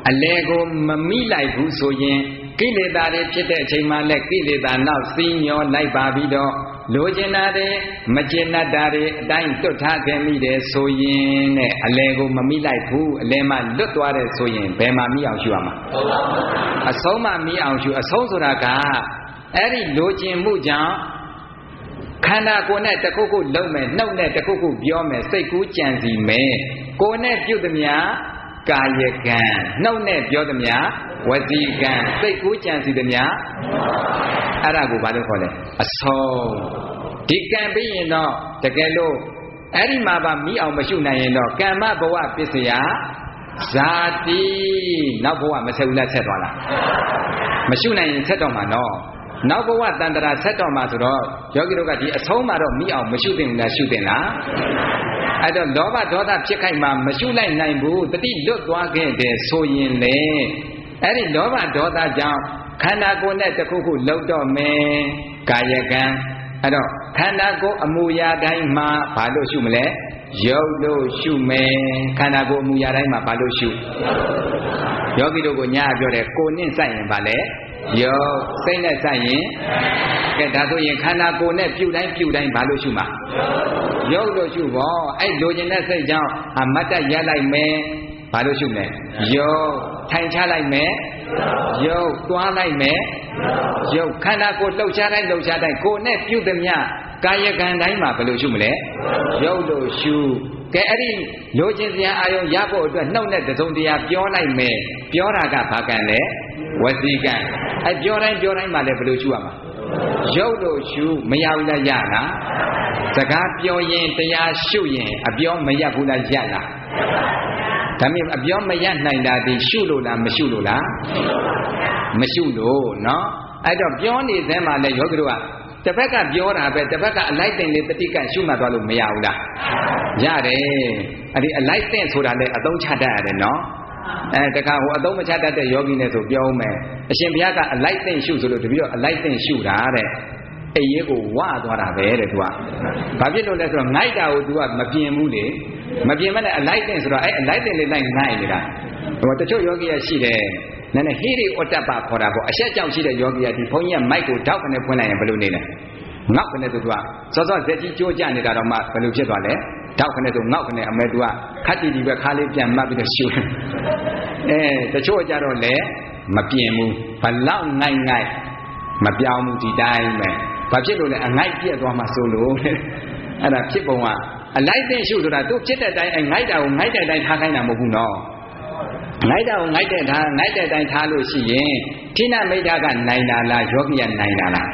အလေကိုမမိလိုက်ဘူးဆိုရင်ကိလေသာတွေဖြစ်တဲ့အချိန်မှလည်းကိလေသာနောက်စီးညောလိုက်ပါပြီးတော့လိုချင်တာတွေမကျင်တတ်တာတွေအတိုင်းတွတ်ထားခဲ့မိတယ်ဆိုရင်နဲ့အလေကိုမမိလိုက်ဘူးအလေမှလွတ်သွားတယ်ဆိုရင်ဘယ်မှာမိအောင်ရှုရမှာအဆုံးမှမိအောင်ရှုအဆုံးဆိုတာကအဲ့ဒီလိုချင်မှုကြောင့်ခန္ဓာကိုယ်နဲ့တခုခုလုံးမယ်နှုတ်နဲ့တခုခုပြောမယ်စိတ်ကူးကြံစီမယ်ကိုယ်နဲ့ပြုတ်သမျှကာယကံနှုတ်နဲ့ပြောသမျှဝစီကံစိတ်ကူးကြံစီသမျှအဲ့ဒါကိုဘာလို့ခေါ်လဲအဆုံးဒီကံပြီးရင်တော့တကယ်လို့အဲ့ဒီမှာပါမိအောင်မရှုနိုင်ရင်တော့ကမ္မဘဝပစ္စယဇာတိနောက်ဘဝမဆက်ဘူးလားဆက်သွားလားမရှုနိုင်ရင်ဆက်တော့မှာနော်နောက်ဘဝတန်တရာဆက်တော့မှာဆိုတော့ယောဂီတို့ကဒီအဆုံးမှာတော့မိအောင်မရှုသင့်ဘူးလားရှုသင့်လားအဲ့တော့လောဘဒေါသဖြစ်ခိုက်မှာမရှုလိုက်နိုင်ဘူးတတိလွတ်သွားခဲ့တယ်ဆိုရင်လေအဲ့ဒီလောဘဒေါသကြောင့်ခန္ဓာကိုယ်နဲ့တခုခုလှုပ်တော့မယ်ကာယကံအဲ့တော့ခန္ဓာကိုယ်အမူအရာတိုင်းမှာဘာလို့ရှုမလဲရုပ်လို့ရှုမယ်ခန္ဓာကိုယ်အမူအရာတိုင်းမှာဘာလို့ရှုယောဂီတို့ကညာပြောတယ်ကိုယ်နဲ့စိုက်ရင်ဘာလဲယောစိတ်နဲ့ဆိုင်ရင်ကဲဒါဆိုရင်ခန္ဓာကိုယ်နဲ့ပြုတိုင်းပြုတိုင်းဘာလို့ရှုမှာရုပ်လို့ရှုပေါ့အဲ့လိုချင်တဲ့စိတ်ကြောင့်အမတ်တရလိုက်မယ်ဘာလို့ရှုမလဲရုပ်ထိုင်ချလိုက်မယ်ရုပ်သွားလိုက်မယ်ရုပ်ခန္ဓာကိုယ်လှုပ်ရှားတိုင်းလှုပ်ရှားတိုင်းကိုယ်နဲ့ပြုသမျှကာယကံတိုင်းမှာဘယ်လိုရှုမလဲရုပ်လို့ရှုကဲအဲ့ဒီလိုချင်စရာအာယုံရဖို့အတွက်နှုတ်နဲ့သုံးတရားပြောလိုက်မယ်ပြောတာကဘာကံလဲဝစီကံအဲပြောတိုင်းပြောတိုင်းမှလည်းဘယ်လိုရှုရမှာရုပ်လို့ရှုမရဘူးလားရလားစကားပြောရင်တရားရှုရင်အပြောမရဘူးလားရလားဒါမြင်အပြောမရနိုင်တာဒီရှုလို့လားမရှုလို့လားမရှုလို့เนาะအဲ့တော့ပြောနေစမ်းမှလည်းယောဂီတို့ကတစ်ဖက်ကပြောတာပဲတစ်ဖက်ကအလိုက်တင်လေးတတိကရှုမှတ်သွားလို့မရဘူးလားရတယ်အဲ့ဒီအလိုက်တင်ဆိုတာလည်းအသုံးချတတ်ရတယ်เนาะအဲတခါဟိုအသုံးမချတတ်တဲ့ယောဂီနဲ့ဆိုပြောဦးမယ်အရှင်ဘုရားကအလိုက်သိမ့်ရှုဆိုလို့တပည့်တော့အလိုက်သိမ့်ရှုတာတဲ့အေးရေးကိုဝါသွားတာပဲတဲ့သူကဘာဖြစ်လို့လဲဆိုတော့ငိုက်တာကို तू ကမပြင်းဘူးလေမပြင်းမဲ့အလိုက်သိမ့်ဆိုတော့အဲအလိုက်သိမ့်လေးလိုက်ငိုက်နေတာဟိုတချို့ယောဂီရရှိတယ်နည်းနည်းဟိရိဩတ္တပခေါ်တာပေါ့အဆက်ကြောင့်ရှိတဲ့ယောဂီရဒီဘုန်းကြီးကမိုက်ကိုတောက်ကနေဖွင့်လိုက်ရင်ဘယ်လိုနေလဲငေါက်ကနေသူကစောစောဇက်ကြီးကြိုးကြနေတာတော့မှဘယ်လိုဖြစ်သွားလဲတောက်ခနဲ့ဆိုငေါက်ခနဲ့အမဲသူကခတ်တီတီပဲခါလေးပြန်မှတ်ပြီးတော့ရှူအဲတချို့ကြတော့လည်းမပြင်းဘူးဘလောက်ငိုက်ငိုက်မပြောင်းဘူးဒီတိုင်းပဲဘာဖြစ်လို့လဲအငိုက်ပြက်သွားမှဆိုလို့အဲ့ဒါဖြစ်ပုံကအလိုက်သိရှုဆိုတာသူဖြစ်တဲ့အတိုင်းအဲငိုက်တာကိုငိုက်တဲ့အတိုင်းထားခိုင်းတာမဟုတ်ဘူးနော်ငိုက်တာကိုငိုက်တဲ့ထားငိုက်တဲ့အတိုင်းထားလို့ရှိရင်ဌိနမိတ်တာကနိုင်တာလားယောဂီကနိုင်တာလား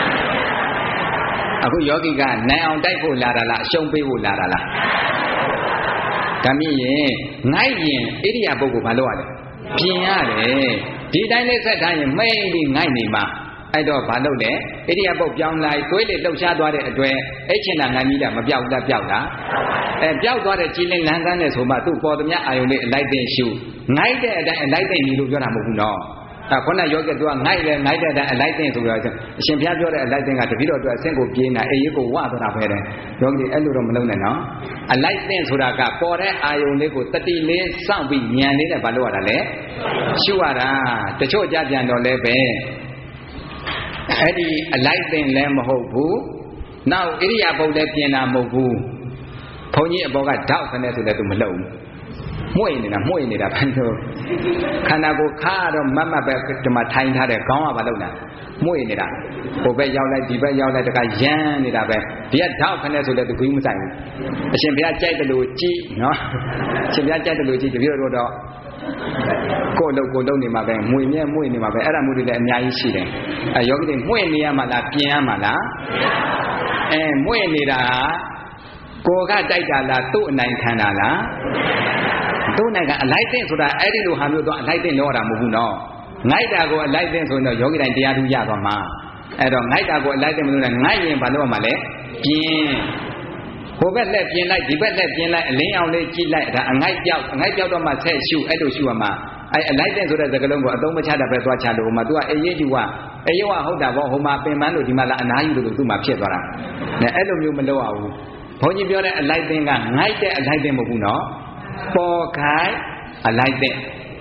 အခုယောဂီကနိုင်အောင်တိုက်ဖို့လာတာလားအရှုံးပေးဖို့လာတာလားဒါမြင်ရင်ငိုက်ရင်ဣရိယာပုဂ္ဂိုလ်ဘာလုပ်ရလဲပြင်ရတယ်ဒီတိုင်းလေးဆက်ထားရင်မှိန်ပြီးငိုက်နေမှာအဲ့တော့ဘာလုပ်လဲဣရိယာပုတ်ပြောင်းလိုက်သွေးလေးလှုပ်ရှားသွားတဲ့အတွက်အိတ်ချင်တာငိုင်းကြီးတာမပြောက်ဘူးလားပြောက်လားအဲပြောက်သွားတဲ့ကြည်လင်လန်းဆန်းတဲ့ဆိုမှသူ့ပေါ်သမျှအာယုံလေးအလိုက်သိရှုငိုက်တဲ့အတိုင်းအလိုက်သိနေလို့ပြောတာမဟုတ်ဘူးနော်ခုနယောဂီကငိုက်တယ်ငိုက်တဲ့အတိုင်းအလိုက်သိဆိုတော့အရှင်ဘုရားပြောတဲ့အလိုက်သိကတပည့်တော်အတွက်အဆင့်ကိုပြေးနေအေးရေးကိုဝသွားတာပဲတဲ့ယောဂီအဲ့လိုတော့မလုပ်နဲ့နော်အလိုက်သိဆိုတာကပေါ်တဲ့အာယုံလေးကိုတတိလေးစောင့်ပြီးဉာဏ်လေးနဲ့ဘာလုပ်ရတာလဲရှုရတာတချို့ကြပြန်တော့လည်းပဲအဲ့ဒီအလိုက်သိလည်းမဟုတ်ဘူးနောက်ဣရိယာပုတ်လည်းပြင်တာမဟုတ်ဘူးဘုန်းကြီးအပေါ်ကဓာတ်ခနဲ့ဆိုလည်းသူမလုပ်ဘူးမှု့နေတာမှု့နေတာဘာလို့ခန္ဓာကိုယ်ခါတော့မတ်မတ်ပဲဒီမှာထိုင်ထားတယ်ခေါင်းကဘာလုပ်လဲမှု့နေတာဟိုဘက်ရောက်လိုက်ဒီဘက်ရောက်လိုက်တခါရမ်းနေတာပဲဒီကဓာတ်ခနဲ့ဆိုလည်းသူခွေးမဆိုင်ဘူးအရှင်ဘုရားကြိုက်တယ်လို့ကြည်နော်အရှင်ဘုရားကြိုက်တယ်လို့ကြည်တပည့်တော်တော့ကိုယ်လုံးကိုယ်လုံးနေမှာပဲမွေမြဲမွေနေမှာပဲအဲ့ဒါမျိုးတွေလည်းအများကြီးရှိတယ်အဲယောဂီတွေမွေနေရမှာလားပြင်ရမှာလားအဲမွေနေတာကိုယ်ကတိုက်တာလားသူ့အနိုင်ခံတာလားသူ့နိုင်ကအလိုက်သိဆိုတာအဲ့ဒီလိုဟာမျိုးတော့အလိုက်သိတော့တာမဟုတ်ဘူးနော်ငိုက်တာကိုအလိုက်သိဆိုရင်တော့ယောဂီတိုင်းတရားထူးရသွားမှာအဲ့တော့ငိုက်တာကိုအလိုက်သိမလို့လည်းငိုက်ရင်ဘာလို့မှလဲပြင်းဟိုဘက်လက်ပြင်းလိုက်ဒီဘက်လက်ပြင်းလိုက်အလင်းအောင်လေးကြည့်လိုက်ဒါအငိုက်ပြောက်အငိုက်ပြောက်တော့မှဆက်ရှုအဲ့လိုရှုရမှာအဲ့အလိုက်တဲ့ဆိုတဲ့သကလုံးကိုအသုံးမချတာပဲသွားချလို့ဟိုမှာ तू ကအေးရေးယူကအေးရောဟုတ်တာပေါ့ဟိုမှာပင်ပန်းလို့ဒီမှာလာအနားယူလို့သူ့မှာဖြစ်သွားတာနဲ့အဲ့လိုမျိုးမလုပ်ရဘူးဘုန်းကြီးပြောတဲ့အလိုက်တဲ့ကငိုက်တဲ့အလိုက်တဲ့မဟုတ်ဘူးနော်ပေါ်ခိုင်အလိုက်တဲ့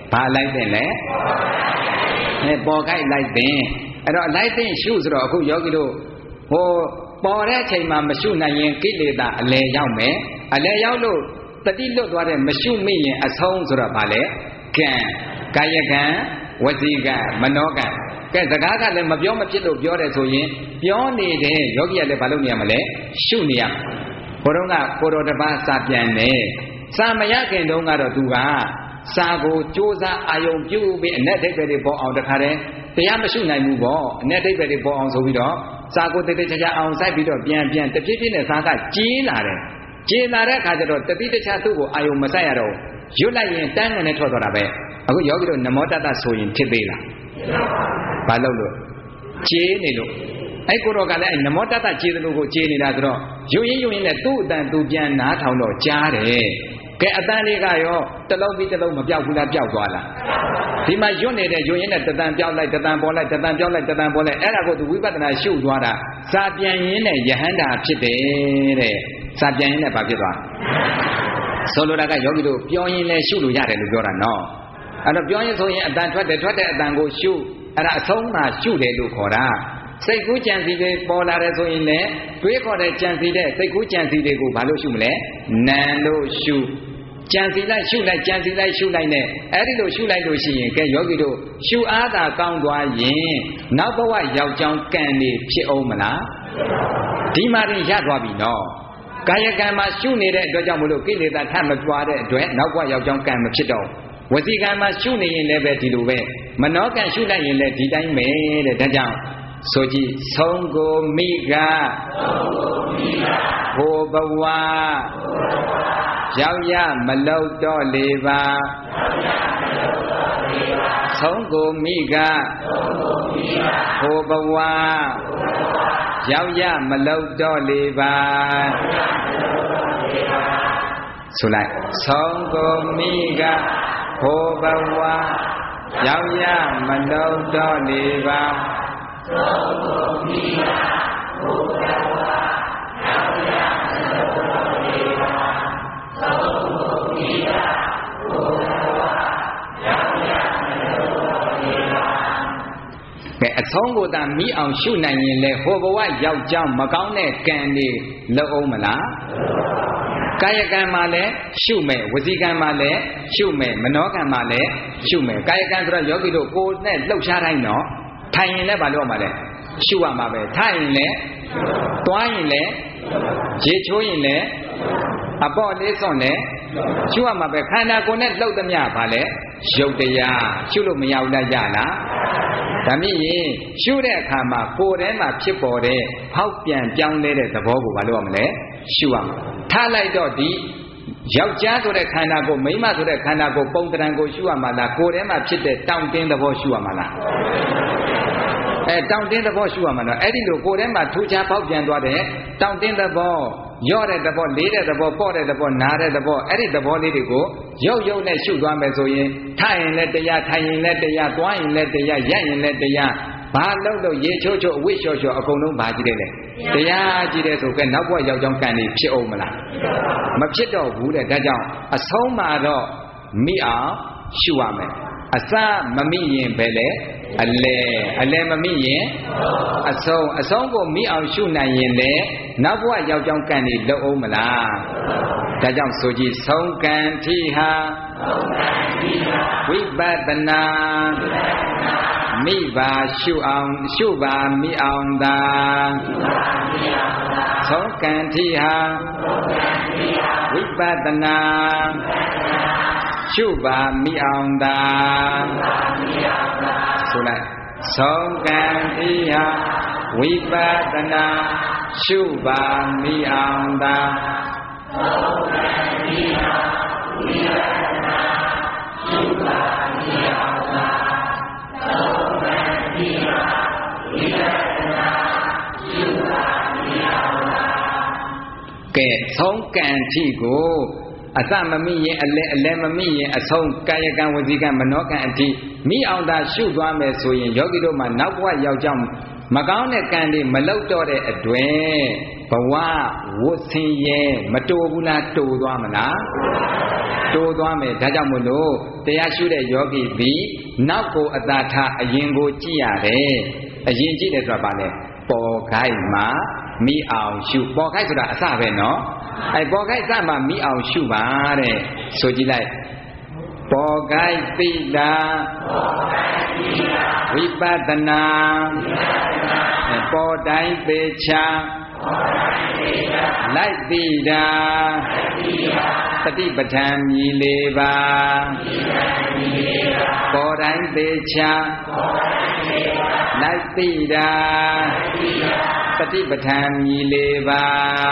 ဘာလိုက်တဲ့လဲအဲပေါ်ခိုက်လိုက်တဲ့အဲ့တော့လိုက်တဲ့ရှုဆိုတော့အခုယောဂီတို့ဟိုပေါ်တဲ့အချိန်မှာမရှုနိုင်ရင်ကိလေသာအလယ်ရောက်မယ်အလယ်ရောက်လို့တတိလွတ်သွားတဲ့မရှုမိရင်အဆုံးဆိုတော့ဗာလဲကံကာယကံဝစီကံမနောကံကဲစကားကလည်းမပြောမဖြစ်လို့ပြောတယ်ဆိုရင်ပြောနေတဲ့ယောဂီကလည်းဘာလုပ်နေရမလဲရှုနေရဘုရုံးကကိုတော်တပါးစာပြန်နေစာမရခင်တုန်းကတော့သူကစာကိုစ조사အာယုံပြုပြီးအ내ဒိဋ္ဌိတွေပေါ်အောင်တခါတည်းတရားမရှုနိုင်ဘူးပေါ့အ내ဒိဋ္ဌိတွေပေါ်အောင်ဆိုပြီးတော့စာကိုတတိတခြားအောင်စိုက်ပြီးတော့ပြန်ပြန်တပြည့်ပြည့်နဲ့စာကကြီးလာတယ်ကြီးလာတဲ့အခါကျတော့တတိတခြားသူ့ကိုအာယုံမစိုက်ရတော့ရွတ်လိုက်ရင်တန်းငနဲ့ထွက်သွားတာပဲအခုယောဂီတို့နမောတတဆိုရင်ဖြစ်သေးလားဘာလို့လို့ကြီးနေလို့အဲ့ကိုတော့ကလည်းနမောတတကြီးတယ်လို့ကိုကြီးနေတာဆိုတော့ရွရင်ရွရင်နဲ့သူ့အတန်သူပြန်နားထောင်တော့ကြားတယ်ကဲအတန်လေးကရောတလုံးပြီးတလုံးမပြောက်ဘူးလားပြောက်သွားလားဒီမှာရွတ်နေတဲ့ရွရင်နဲ့တတန်ပြောက်လိုက်တတန်ပေါ်လိုက်တတန်ပြောက်လိုက်တတန်ပေါ်လိုက်အဲ့ဒါကိုသူဝိပဿနာရှုသွားတာစာပြန်ရင်းနဲ့ယဟန္တာဖြစ်တယ်တဲ့စာပြန်ရင်းနဲ့ဘာဖြစ်သွားဆိုလိုတာကယောဂီတို့ပြောရင်လည်းရှုလို့ရတယ်လို့ပြောတာနော်အဲ့တော့ပြောရင်ဆိုရင်အတန်ထွက်တယ်ထွက်တဲ့အတန်ကိုရှုအဲ့ဒါအဆုံးမှရှုတယ်လို့ခေါ်တာစိတ်ကူးကြံစီတွေပေါ်လာတယ်ဆိုရင်လည်းတွေးခေါ်တဲ့ကြံစီတဲ့စိတ်ကူးကြံစီတွေကိုဘာလို့ရှုမလဲနာလို့ရှုကြံစီလိုက်ရှုလိုက်ကြံစီလိုက်ရှုလိုက်နဲ့အဲ့ဒီလိုရှုလိုက်လို့ရှိရင်ကဲယောဂီတို့ရှုအားသာကောင်းသွားရင်နောက်ဘဝရောက်ကြောင်းကံနေဖြစ်အောင်မလားဒီမှာတင်ရသွားပြီနော်ကာယကံမှာရှုနေတဲ့အတွက်ကြောင့်မလို့ကိလေသာထမပွားတဲ့အတွက်နောက်ဘဝရောက်ကြောင်းကံမဖြစ်တော့ဝစီကံမှာရှုနေရင်လည်းပဲဒီလိုပဲမနောကံရှုလိုက်ရင်လည်းဒီတိုင်းပဲတဲ့ဒါကြောင့်ဆိုကြည့်ဆုံးကိုမိကဟိုဘဝရောက်ရမလောက်တော့လေပါဆုံးကိုမိကဟိုဘဝရောက်ရမလောက်တော့လေပါဆိုလိုက်ဆုံးကိုမိကဟိုဘဝရောက်ရမလောက်တော့လေပါဆုံးကိုမိကဟိုဘဝရောက်ရမလောက်တော့လေပါဆုံးကိုမိကဟိုဘဝရောက်ရမလောက်တော့လေပါကဲအဆုံးကိုသာမိအောင်ရှုနိုင်ရင်လေဟိုဘဝရောက်ကြောင်းမကောင်းတဲ့ကံတွေလုံးအောင်မလားကာယကံမှာလည်းရှုမယ်ဝစီကံမှာလည်းရှုမယ်မနောကံမှာလည်းရှုမယ်ကာယကံဆိုတော့ယောဂီတို့ကိုယ်နဲ့လှုပ်ရှားတိုင်းတော့ထိုင်ရင်လည်းဘာလို့ရမှာလဲရှုရမှာပဲထိုင်ရင်လည်းသွားရင်လည်းရေချိုးရင်လည်းအပေါ့လေးစွန့်လည်းရှုရမှာပဲခန္ဓာကိုယ်နဲ့လှုပ်သမျှဘာလဲရုပ်တရားရှုလို့မရဘူးလားရလားဒါမြင့်ရင်ရှုတဲ့အခါမှာကိုယ်ထဲမှာဖြစ်ပေါ်တဲ့ဖောက်ပြန်ပြောင်းလဲတဲ့သဘောကိုဘာလို့ရမလဲရှုရမှာထားလိုက်တော့ဒီယောက်ျားဆိုတဲ့ခန္ဓာကိုမိန်းမဆိုတဲ့ခန္ဓာကိုပုံတရံကိုရှုရမှာလားကိုယ်ထဲမှာဖြစ်တဲ့တောင့်တင်းသဘောရှုရမှာလားအဲတောင့်တင်းသဘောရှုရမှာတော့အဲ့ဒီလိုကိုယ်ထဲမှာထူးခြားပေါက်ပြန်သွားတဲ့တောင့်တင်းသဘောရော့တဲ့သဘောလေးတဲ့သဘောပေါ့တဲ့သဘောနားတဲ့သဘောအဲ့ဒီသဘောလေးတွေကိုရုပ်ရုပ်နဲ့ရှုသွားမယ်ဆိုရင်ထိုင်ရင်လည်းတရားထိုင်ရင်လည်းတရားသွားရင်လည်းတရားရက်ရင်လည်းတရားဘာလို့လို့ရေချိုးချိုးအဝိလျှော်လျှော်အကုန်လုံးဘာကြည့်တယ်လဲတရားကြည့်တယ်ဆိုကဲနောက်ဘဝရောက်ကြောင်းကံနေဖြစ်အောင်မလားမဖြစ်တော့ဘူးတဲ့ဒါကြောင့်အဆုံးမှာတော့မိအောင်ရှုရမယ်အစမမိရင်ပဲလေအလဲအလဲမမိရင်အဆုံးအဆုံးကိုမိအောင်ရှုနိုင်ရင်လေနောက်ဘဝရောက်ကြောင်းကံနေလုံးအောင်မလားဒါကြောင့်ဆိုကြည့်ဆုံးကံတိဟာဝိပဿနာမိပါရှုအောင်ရှုပါမိအောင်သာဆုံးကံတိဟာဝိပဿနာရှုပါမိအောင်သာဆိုလိုက်ဆုံးကံတိဟာဝိပဿနာရှုပါမိအောင်သာဆုံးကံတိဟာဝိပဿနာရှုပါမိအောင်သာဆုံးကံတိဟာဝိပဿနာရှုပါမိအောင်သာကဲဆုံးကံတိကိုအစမမိရင်အလဲအလဲမမိရင်အဆုံးကာယကံဝစီကံမနောကံအထိမိအောင်သာရှုသွားမယ်ဆိုရင်ယောဂီတို့မှာနောက်ဘဝရောက်ကြောင်းမကောင်းတဲ့ကံတွေမလောက်တော့တဲ့အတွက်ဘဝဝတ်ဆင်းရဲမတိုးဘူးလားတိုးသွားမလားတိုးသွားမယ်ဒါကြောင့်မို့လို့တရားရှုတဲ့ယောဂီပြီးနောက်ကိုအသာထအရင်ကိုကြည့်ရတယ်အရင်ကြည့်တယ်ဆိုတာဘာလဲပေါ်ခိုက်မှာမိအောင်ရှုပေါ်ခိုက်ဆိုတာအစပဲနော်အဲပေါ်ခိုက်စမှာမိအောင်ရှုပါတဲ့ဆိုကြည့်လိုက်ပေါ်ခိုက်သိတာဝိပဿနာပေါ်တိုင်းပေချာလိုက်သိတာတတိပဋ္ဌာန်မြည်လေးပါပေါ်တိုင်းပေချာလိုက်သိတာတတိပဋ္ဌာန်မြည်လေးပါ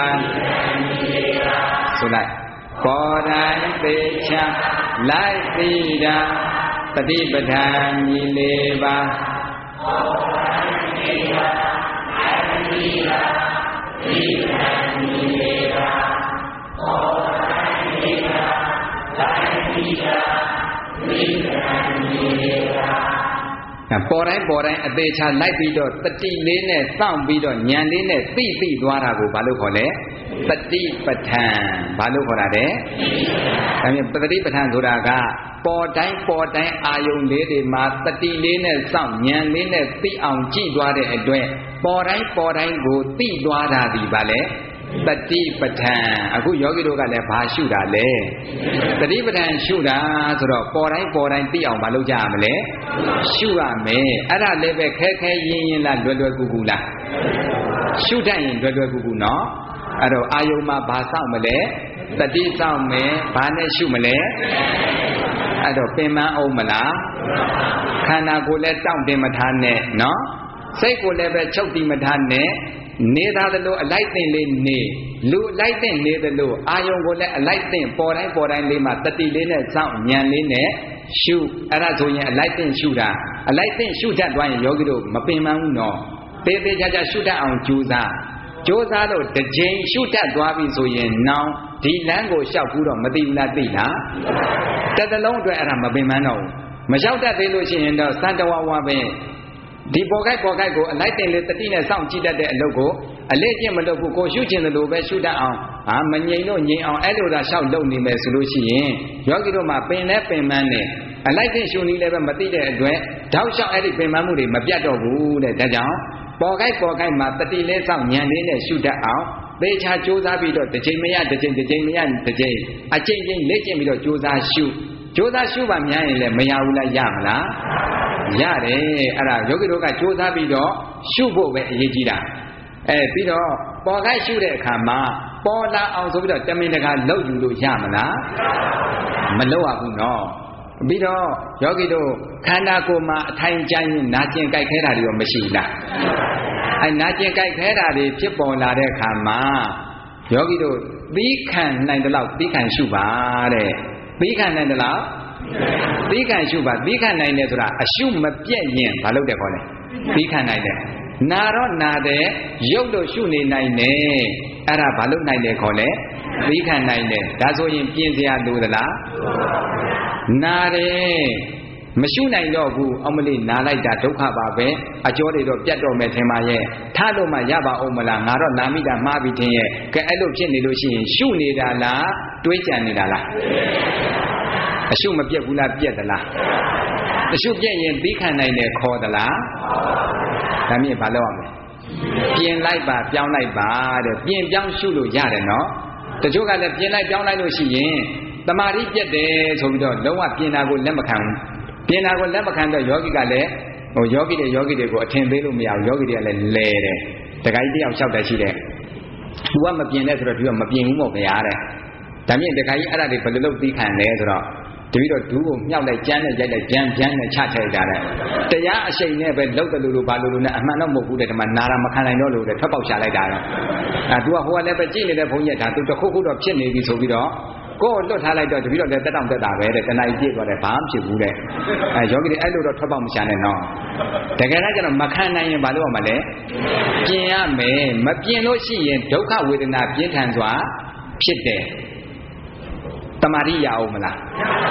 ဆိုလိုက်ပေါ်တိုင်းပေချာလိုက်သိတာတတိပဋ္ဌာန်မြည်လေးပါပေါ်တိုင်းပေချာလိုက်သိတာတတိပဋ္ဌာန်မြည်လေးပါပေါ်တိုင်းပေချာလိုက်သိတာတတိပဋ္ဌာန်မြည်လေးပါပေါ်တိုင်းပေါ်တိုင်းအသေးချာလိုက်ပြီးတော့တတိလေးနဲ့စောင့်ပြီးတော့ဉာဏ်လေးနဲ့သိသိသွားတာကိုဘာလို့ခေါ်လဲတတိပဋ္ဌာန်ဘာလို့ခေါ်တာလဲဒါမြင်တတိပဋ္ဌာန်ဆိုတာကပေါ်တိုင်းပေါ်တိုင်းအာယုံလေးတွေမှာတတိလေးနဲ့စောင့်ဉာဏ်လေးနဲ့သိအောင်ကြည့်သွားတဲ့အတွက်ပေါ်တိုင်းပေါ်တိုင်းကိုသိသွားတာဒီဘာလဲတတိပဋ္ဌာန်အခုယောဂီတို့ကလည်းဘာရှုတာလဲတတိပဋ္ဌာန်ရှုတာဆိုတော့ပေါ်တိုင်းပေါ်တိုင်းသိအောင်မလုပ်ကြရမလဲရှုရမယ်အဲ့ဒါလည်းပဲခဲခဲရင်းရင်းလားလွယ်လွယ်ကူကူလားရှုတတ်ရင်လွယ်လွယ်ကူကူနော်အဲ့တော့အာယုံမှာဘာစောင့်မလဲတတိစောင့်မယ်ဘာနဲ့ရှုမလဲအဲ့တော့ပင်မအောင်မလားခန္ဓာကိုယ်လည်းတောင့်တင်မထားနဲ့နော်စိတ်ကိုလည်းပဲချုပ်တိမထားနဲ့နေသားသလိုအလိုက်တင်လေးနေလူအလိုက်တင်နေသလိုအာယုံကိုလည်းအလိုက်တင်ပေါ်တိုင်းပေါ်တိုင်းလေးမှာတတိလေးနဲ့စောင့်ဉာဏ်လေးနဲ့ရှုအဲ့ဒါဆိုရင်အလိုက်တင်ရှုတာအလိုက်တင်ရှုတတ်သွားရင်ယောဂီတို့မပင်ပန်းဘူးနော်တေးသေးချာချာရှုတတ်အောင်ကြိုးစားကြိုးစားလို့တစ်ချိန်ရှုတတ်သွားပြီဆိုရင်နောင်ဒီလမ်းကိုလျှောက်ဘူးတော့မသိဘူးလားသိလားတစ်သလုံးအတွက်အဲ့ဒါမပင်ပန်းတော့ဘူးမလျှောက်တတ်သေးလို့ရှိရင်တော့စံတဝါဝါပဲဒီပေါ်ခိုက်ပေါ်ခိုက်ကိုအလိုက်တင်လေးတတိနဲ့စောင့်ကြည့်တတ်တဲ့အလုပ်ကိုအလေးကျင့်မလုပ်ဘူးကိုရှုကျင်တယ်လို့ပဲရှုတတ်အောင်ဟာမငြိမ်လို့ငြိမ်အောင်အဲ့လိုသာရှောက်လုပ်နေမယ်ဆိုလို့ရှိရင်ယောဂီတို့မှာပင်လဲပင်မန်းနဲ့အလိုက်တင်ရှုနည်းလည်းပဲမသိတဲ့အတွက်တောက်လျှောက်အဲ့ဒီပင်မန်းမှုတွေမပြတ်တော့ဘူးတဲ့ဒါကြောင့်ပေါ်ခိုက်ပေါ်ခိုက်မှာတတိလေးစောင့်ဉာဏ်လေးနဲ့ရှုတတ်အောင်သေချာကြိုးစားပြီးတော့တစ်ချိန်မရတစ်ချိန်တစ်ချိန်မရတစ်ချိန်အချိန်ချင်းလက်ကျင့်ပြီးတော့ကြိုးစားရှုကြိုးစားရှုပါများရင်လည်းမရဘူးလားရမလားရတယ်အဲ့ဒါယောဂီတို့ကကြိုးစားပြီးတော့ရှုဖို့ပဲအရေးကြီးတာအဲပြီးတော့ပေါ်ခိုက်ရှုတဲ့အခါမှာပေါ်လာအောင်ဆိုပြီးတော့တမင်တကာလှုပ်ယူလို့ရမလားမလှုပ်ရဘူးနော်ပြီးတော့ယောဂီတို့ခန္ဓာကိုယ်မှာအထိုင်ကျရင်နာကျင်ကြိုက်ခဲတာတွေရောမရှိဘူးလားအဲနာကျင်ကြိုက်ခဲတာတွေဖြစ်ပေါ်လာတဲ့အခါမှာယောဂီတို့သီးခံနိုင်တဲ့လောက်သီးခံရှုပါတဲ့သီးခံနိုင်တဲ့လောက်သီးခံရှုပါသီးခံနိုင်တယ်ဆိုတာအရှုမပြတ်ရင်ဘာလုပ်တယ်ခေါ်လဲသီးခံနိုင်တယ်နာတော့နာတယ်ရုပ်လို့ရှုနေနိုင်တယ်အဲ့ဒါဘာလုပ်နိုင်တယ်ခေါ်လဲသီးခံနိုင်တယ်ဒါဆိုရင်ပြင်းစရာလိုသလားနာတယ်မရှုနိုင်တော့ဘူးအမလေးနာလိုက်တာဒုက္ခပါပဲအကျော်တွေတော့ပြတ်တော့မယ်ထင်ပါရဲ့ထားလို့မှရပါအောင်မလားငါတော့နာမိတာမှားပြီထင်ရဲ့ကဲအဲ့လိုဖြစ်နေလို့ရှိရင်ရှုနေတာလားတွေးကြံနေတာလားအရှုမပြတ်ဘူးလားပြတ်သလားအရှုပြတ်ရင်သီးခံနိုင်တယ်ခေါ်သလားဒါမြင်ဘာလုပ်ရမလဲပြင်လိုက်ပါပြောင်းလိုက်ပါတဲ့ပြင်ပြောင်းရှုလို့ရတယ်နော်တချို့ကလည်းပြင်လိုက်ပြောင်းလိုက်လို့ရှိရင်တမာတိပြတ်တယ်ဆိုပြီးတော့လုံးဝပြင်တာကိုလက်မခံဘူးပြင်တာကိုလက်မခံတော့ယောဂီကလည်းဟိုယောဂီတွေယောဂီတွေကိုအထင်သေးလို့မရဘူးယောဂီတွေကလည်းလဲတယ်တခါကြီးတယောက်လျှောက်တယ်ရှိတယ်သူကမပြင်နဲ့ဆိုတော့သူကမပြင်ဘူးမို့ဗျာတဲ့ဒါမြင်တခါကြီးအဲ့ဒါတွေဘယ်လိုလုပ်သိခံလဲဆိုတော့တပည့်တော်ဒူးကိုမြောက်လိုက်ကြမ်းနဲ့ရိုက်လိုက်ကြမ်းကြမ်းနဲ့ချထည့်ကြတယ်တရားအရှိန်နဲ့ပဲလှုပ်တယ်လို့လို့ဘာလို့လို့နဲ့အမှန်တော့မဟုတ်ဘူးတဲ့ဒီမှာနာတာမခံနိုင်တော့လို့တဲ့ထွက်ပေါက်ချလိုက်တာတော့အဲသူကဟိုကလည်းပဲကြည့်နေတဲ့ဘုန်းကြီးကဒါသူတခုခုတော့ဖြစ်နေပြီဆိုပြီးတော့ကိုယ်လွတ်ထားလိုက်တော့တပည့်တော်လည်းတက်တောင့်တက်တာပဲတဲ့တဏှာကြီးပြည့်သွားတယ်ဘာမှဖြစ်ဘူးတဲ့အဲယောဂီတွေအဲ့လိုတော့ထွက်ပေါက်မချနဲ့နော်တကယ်တော့ကျတော့မခံနိုင်ရင်ဘာလို့ရမလဲပြင်ရမယ်မပြင်လို့ရှိရင်ဒုက္ခဝေဒနာပြင်းထန်စွာဖြစ်တယ်တမာတိရအောင်မလား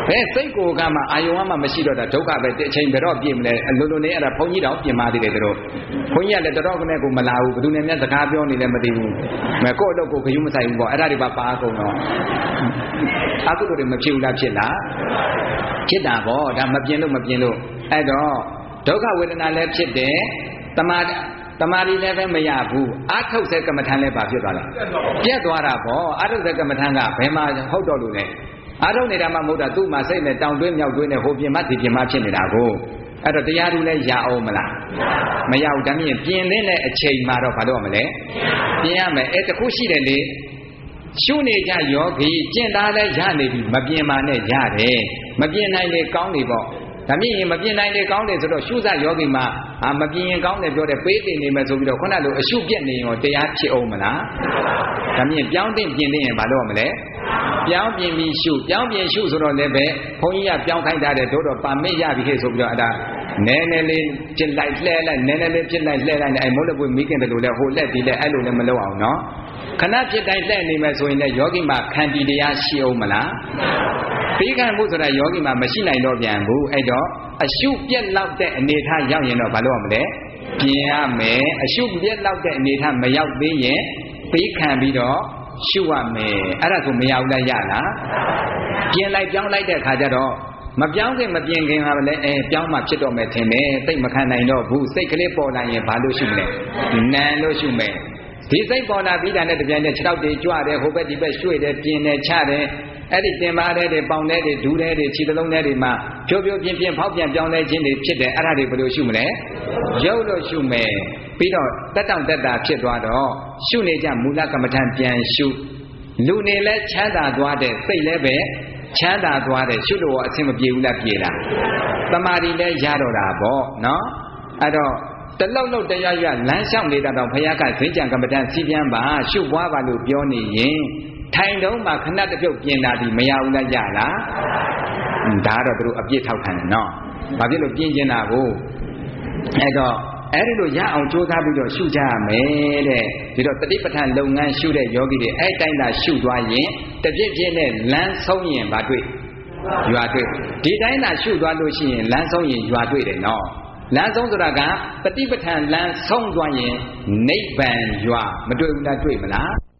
ဘယ်စိတ်ကိုကမှအာယုံမှမရှိတော့တာဒုက္ခပဲတဲ့အချိန်ဘယ်တော့ပြည့်မလဲအလိုလိုနေအဲ့ဒါဘုန်းကြီးတော်ပြင်ပါသေးတယ်တို့ဘုန်းကြီးကလည်းတော်တော်ကနဲ့ကိုမလာဘူးဘယ်သူနဲ့များစကားပြောနေလဲမသိဘူးမဲကိုယ့်အလုပ်ကိုခရုမဆိုင်ဘူးပေါ့အဲ့ဒါတွေပါပါကုန်တော့အကုသိုလ်တွေမဖြစ်ဘူးလားဖြစ်လားဖြစ်တာပေါ့ဒါမပြင်းလို့မပြင်းလို့အဲ့တော့ဒုက္ခဝေဒနာလည်းဖြစ်တယ်တမာတမာရီလည်းပဲမရဘူးအာထုတ်တဲ့ကမ္မထံလည်းပါဖြစ်သွားလားပြတ်သွားတာပေါ့အာထုတ်တဲ့ကမ္မထံကဘယ်မှာဟုတ်တော့လို့လဲအာထုတ်နေတာမှမဟုတ်တာသူ့မှာစိတ်နဲ့တောင်တွင်းမြောက်တွင်းနဲ့ဟိုပြင်မဒီပြင်မဖြစ်နေတာကိုအဲ့တော့တရားသူလည်းရအောင်မလားမရဘူးဒါမြင်ပြင်လင်းတဲ့အချိန်မှာတော့ဘာလို့မလဲပြင်ရမယ်အဲ့တခုရှိတယ်လေရှုနေကြယောဂီကျင့်သားလဲရနေပြီမပြင်ပါနဲ့ရတယ်မပြင်နိုင်လေကောင်းနေပေါ့ဒါမြင်ရင်မပြင်နိုင်လေကောင်းတယ်ဆိုတော့ရှုစယောဂီမှာအာမပြင်ရင်ကောင်းတယ်ပြောတယ်ပေးတင်နေမယ်ဆိုပြီးတော့ခုနလိုအရှုပြက်နေရောတရားဖြစ်အောင်မလားဒါမြင်ပြောင်းတင်ပြင်နေရင်ဘာလို့မလဲပြောင်းပြင်ပြီးရှုပြောင်းပြင်ရှုဆိုတော့လည်းပဲဘုန်းကြီးကပြောင်းခိုင်းထားတယ်တို့တော့ပါမစ်ရပြီခေဆိုပြီးတော့အဲ့ဒါနည်းနည်းလေးဖြစ်လိုက်လှဲလိုက်နည်းနည်းလေးဖြစ်လိုက်လှဲလိုက်အဲ့မိုးလပွေမိခင်တယ်လို့လဲဟိုလက်ဒီလက်အဲ့လိုလည်းမလုပ်အောင်နော်ခဏဖြစ်တိုင်းလှဲနေမယ်ဆိုရင်လည်းယောဂီမှာခံတီတရားရှိအောင်မလားပြီးခံမှုဆိုတာယောဂီမှာမရှိနိုင်တော့ပြန်ဘူးအဲ့တော့အရှုပြက်လောက်တဲ့အနေထားရောက်ရင်တော့ဘာလို့ရမလဲပြင်ရမယ်အရှုပြက်လောက်တဲ့အနေထားမရောက်သေးရင်ပြီးခံပြီးတော့ရှုရမယ်အဲ့ဒါဆိုမရဘူးလားရလားပြင်လိုက်ပြောင်းလိုက်တဲ့အခါကျတော့မပြောင်းခင်မပြင်ခင်ပါလေအဲပြောင်းမှဖြစ်တော့မယ်ထင်တယ်သိမခံနိုင်တော့ဘူးစိတ်ကလေးပေါ်လာရင်ဘာလို့ရှုမလဲနံလို့ရှုမယ်ဒီစိတ်ပေါ်လာပြီးတာနဲ့တပြိုင်တည်းခြေထောက်တွေကြွတယ်ဟိုဘက်ဒီဘက်ရွှေ့တယ်ပြင်တယ်ချတယ်အဲ့ဒီတင်ပါတဲ့တွေပေါင်တဲ့တွေဒူးတဲ့တွေခြေသလုံးတဲ့တွေမှာဖြိုးဖြိုးပြင်းပြင်းဖောက်ပြန်ပြောင်းလဲခြင်းတွေဖြစ်တယ်အဲ့ဒါတွေဘယ်လိုရှုမလဲရုပ်လို့ရှုမယ်ပြီးတော့တက်တောင့်တက်တာဖြစ်သွားတော့ရှုနေကြမူလကမ္မထံပြန်ရှုလူနေလဲချမ်းသာသွားတဲ့စိတ်လည်းပဲချမ်းသာသွားတဲ့ရှုလို့အဆင်မပြေဘူးလားပြေလားတမာရီလည်းရတော့တာပေါ့နော်အဲ့တော့တလောက်လောက်တရားရလမ်းလျှောက်နေတာတော့ဘုရားကဈေးကြံကမ္မထံစီးပြန်ပါရှုပွားပါလို့ပြောနေရင်ထိုင်တော့မှခဏတစ်ပြုတ်ပြင်တာဒီမရဘူးလားရလားဒါတော့သူတို့အပြစ်ထောက်ခံတယ်နော်ဘာဖြစ်လို့ပြင်ကျင်တာကိုအဲ့တော့အဲ့ဒီလိုရအောင်ကြိုးစားပြီးတော့ရှုကြရမယ်တဲ့ဒီတော့တတိပဋ္ဌာန်လုပ်ငန်းရှုတဲ့ယောဂီတွေအဲ့တိုင်းသာရှုသွားရင်တပြည့်ပြည့်နဲ့လမ်းဆုံးရင်ဘာတွေ့ရွာတွေ့ဒီတိုင်းသာရှုသွားလို့ရှိရင်လမ်းဆုံးရင်ရွာတွေ့တယ်နော်လမ်းဆုံးဆိုတာကတတိပဋ္ဌာန်လမ်းဆုံးသွားရင်နိဗ္ဗာန်ရွာမတွေ့ဘူးလားတွေ့မလား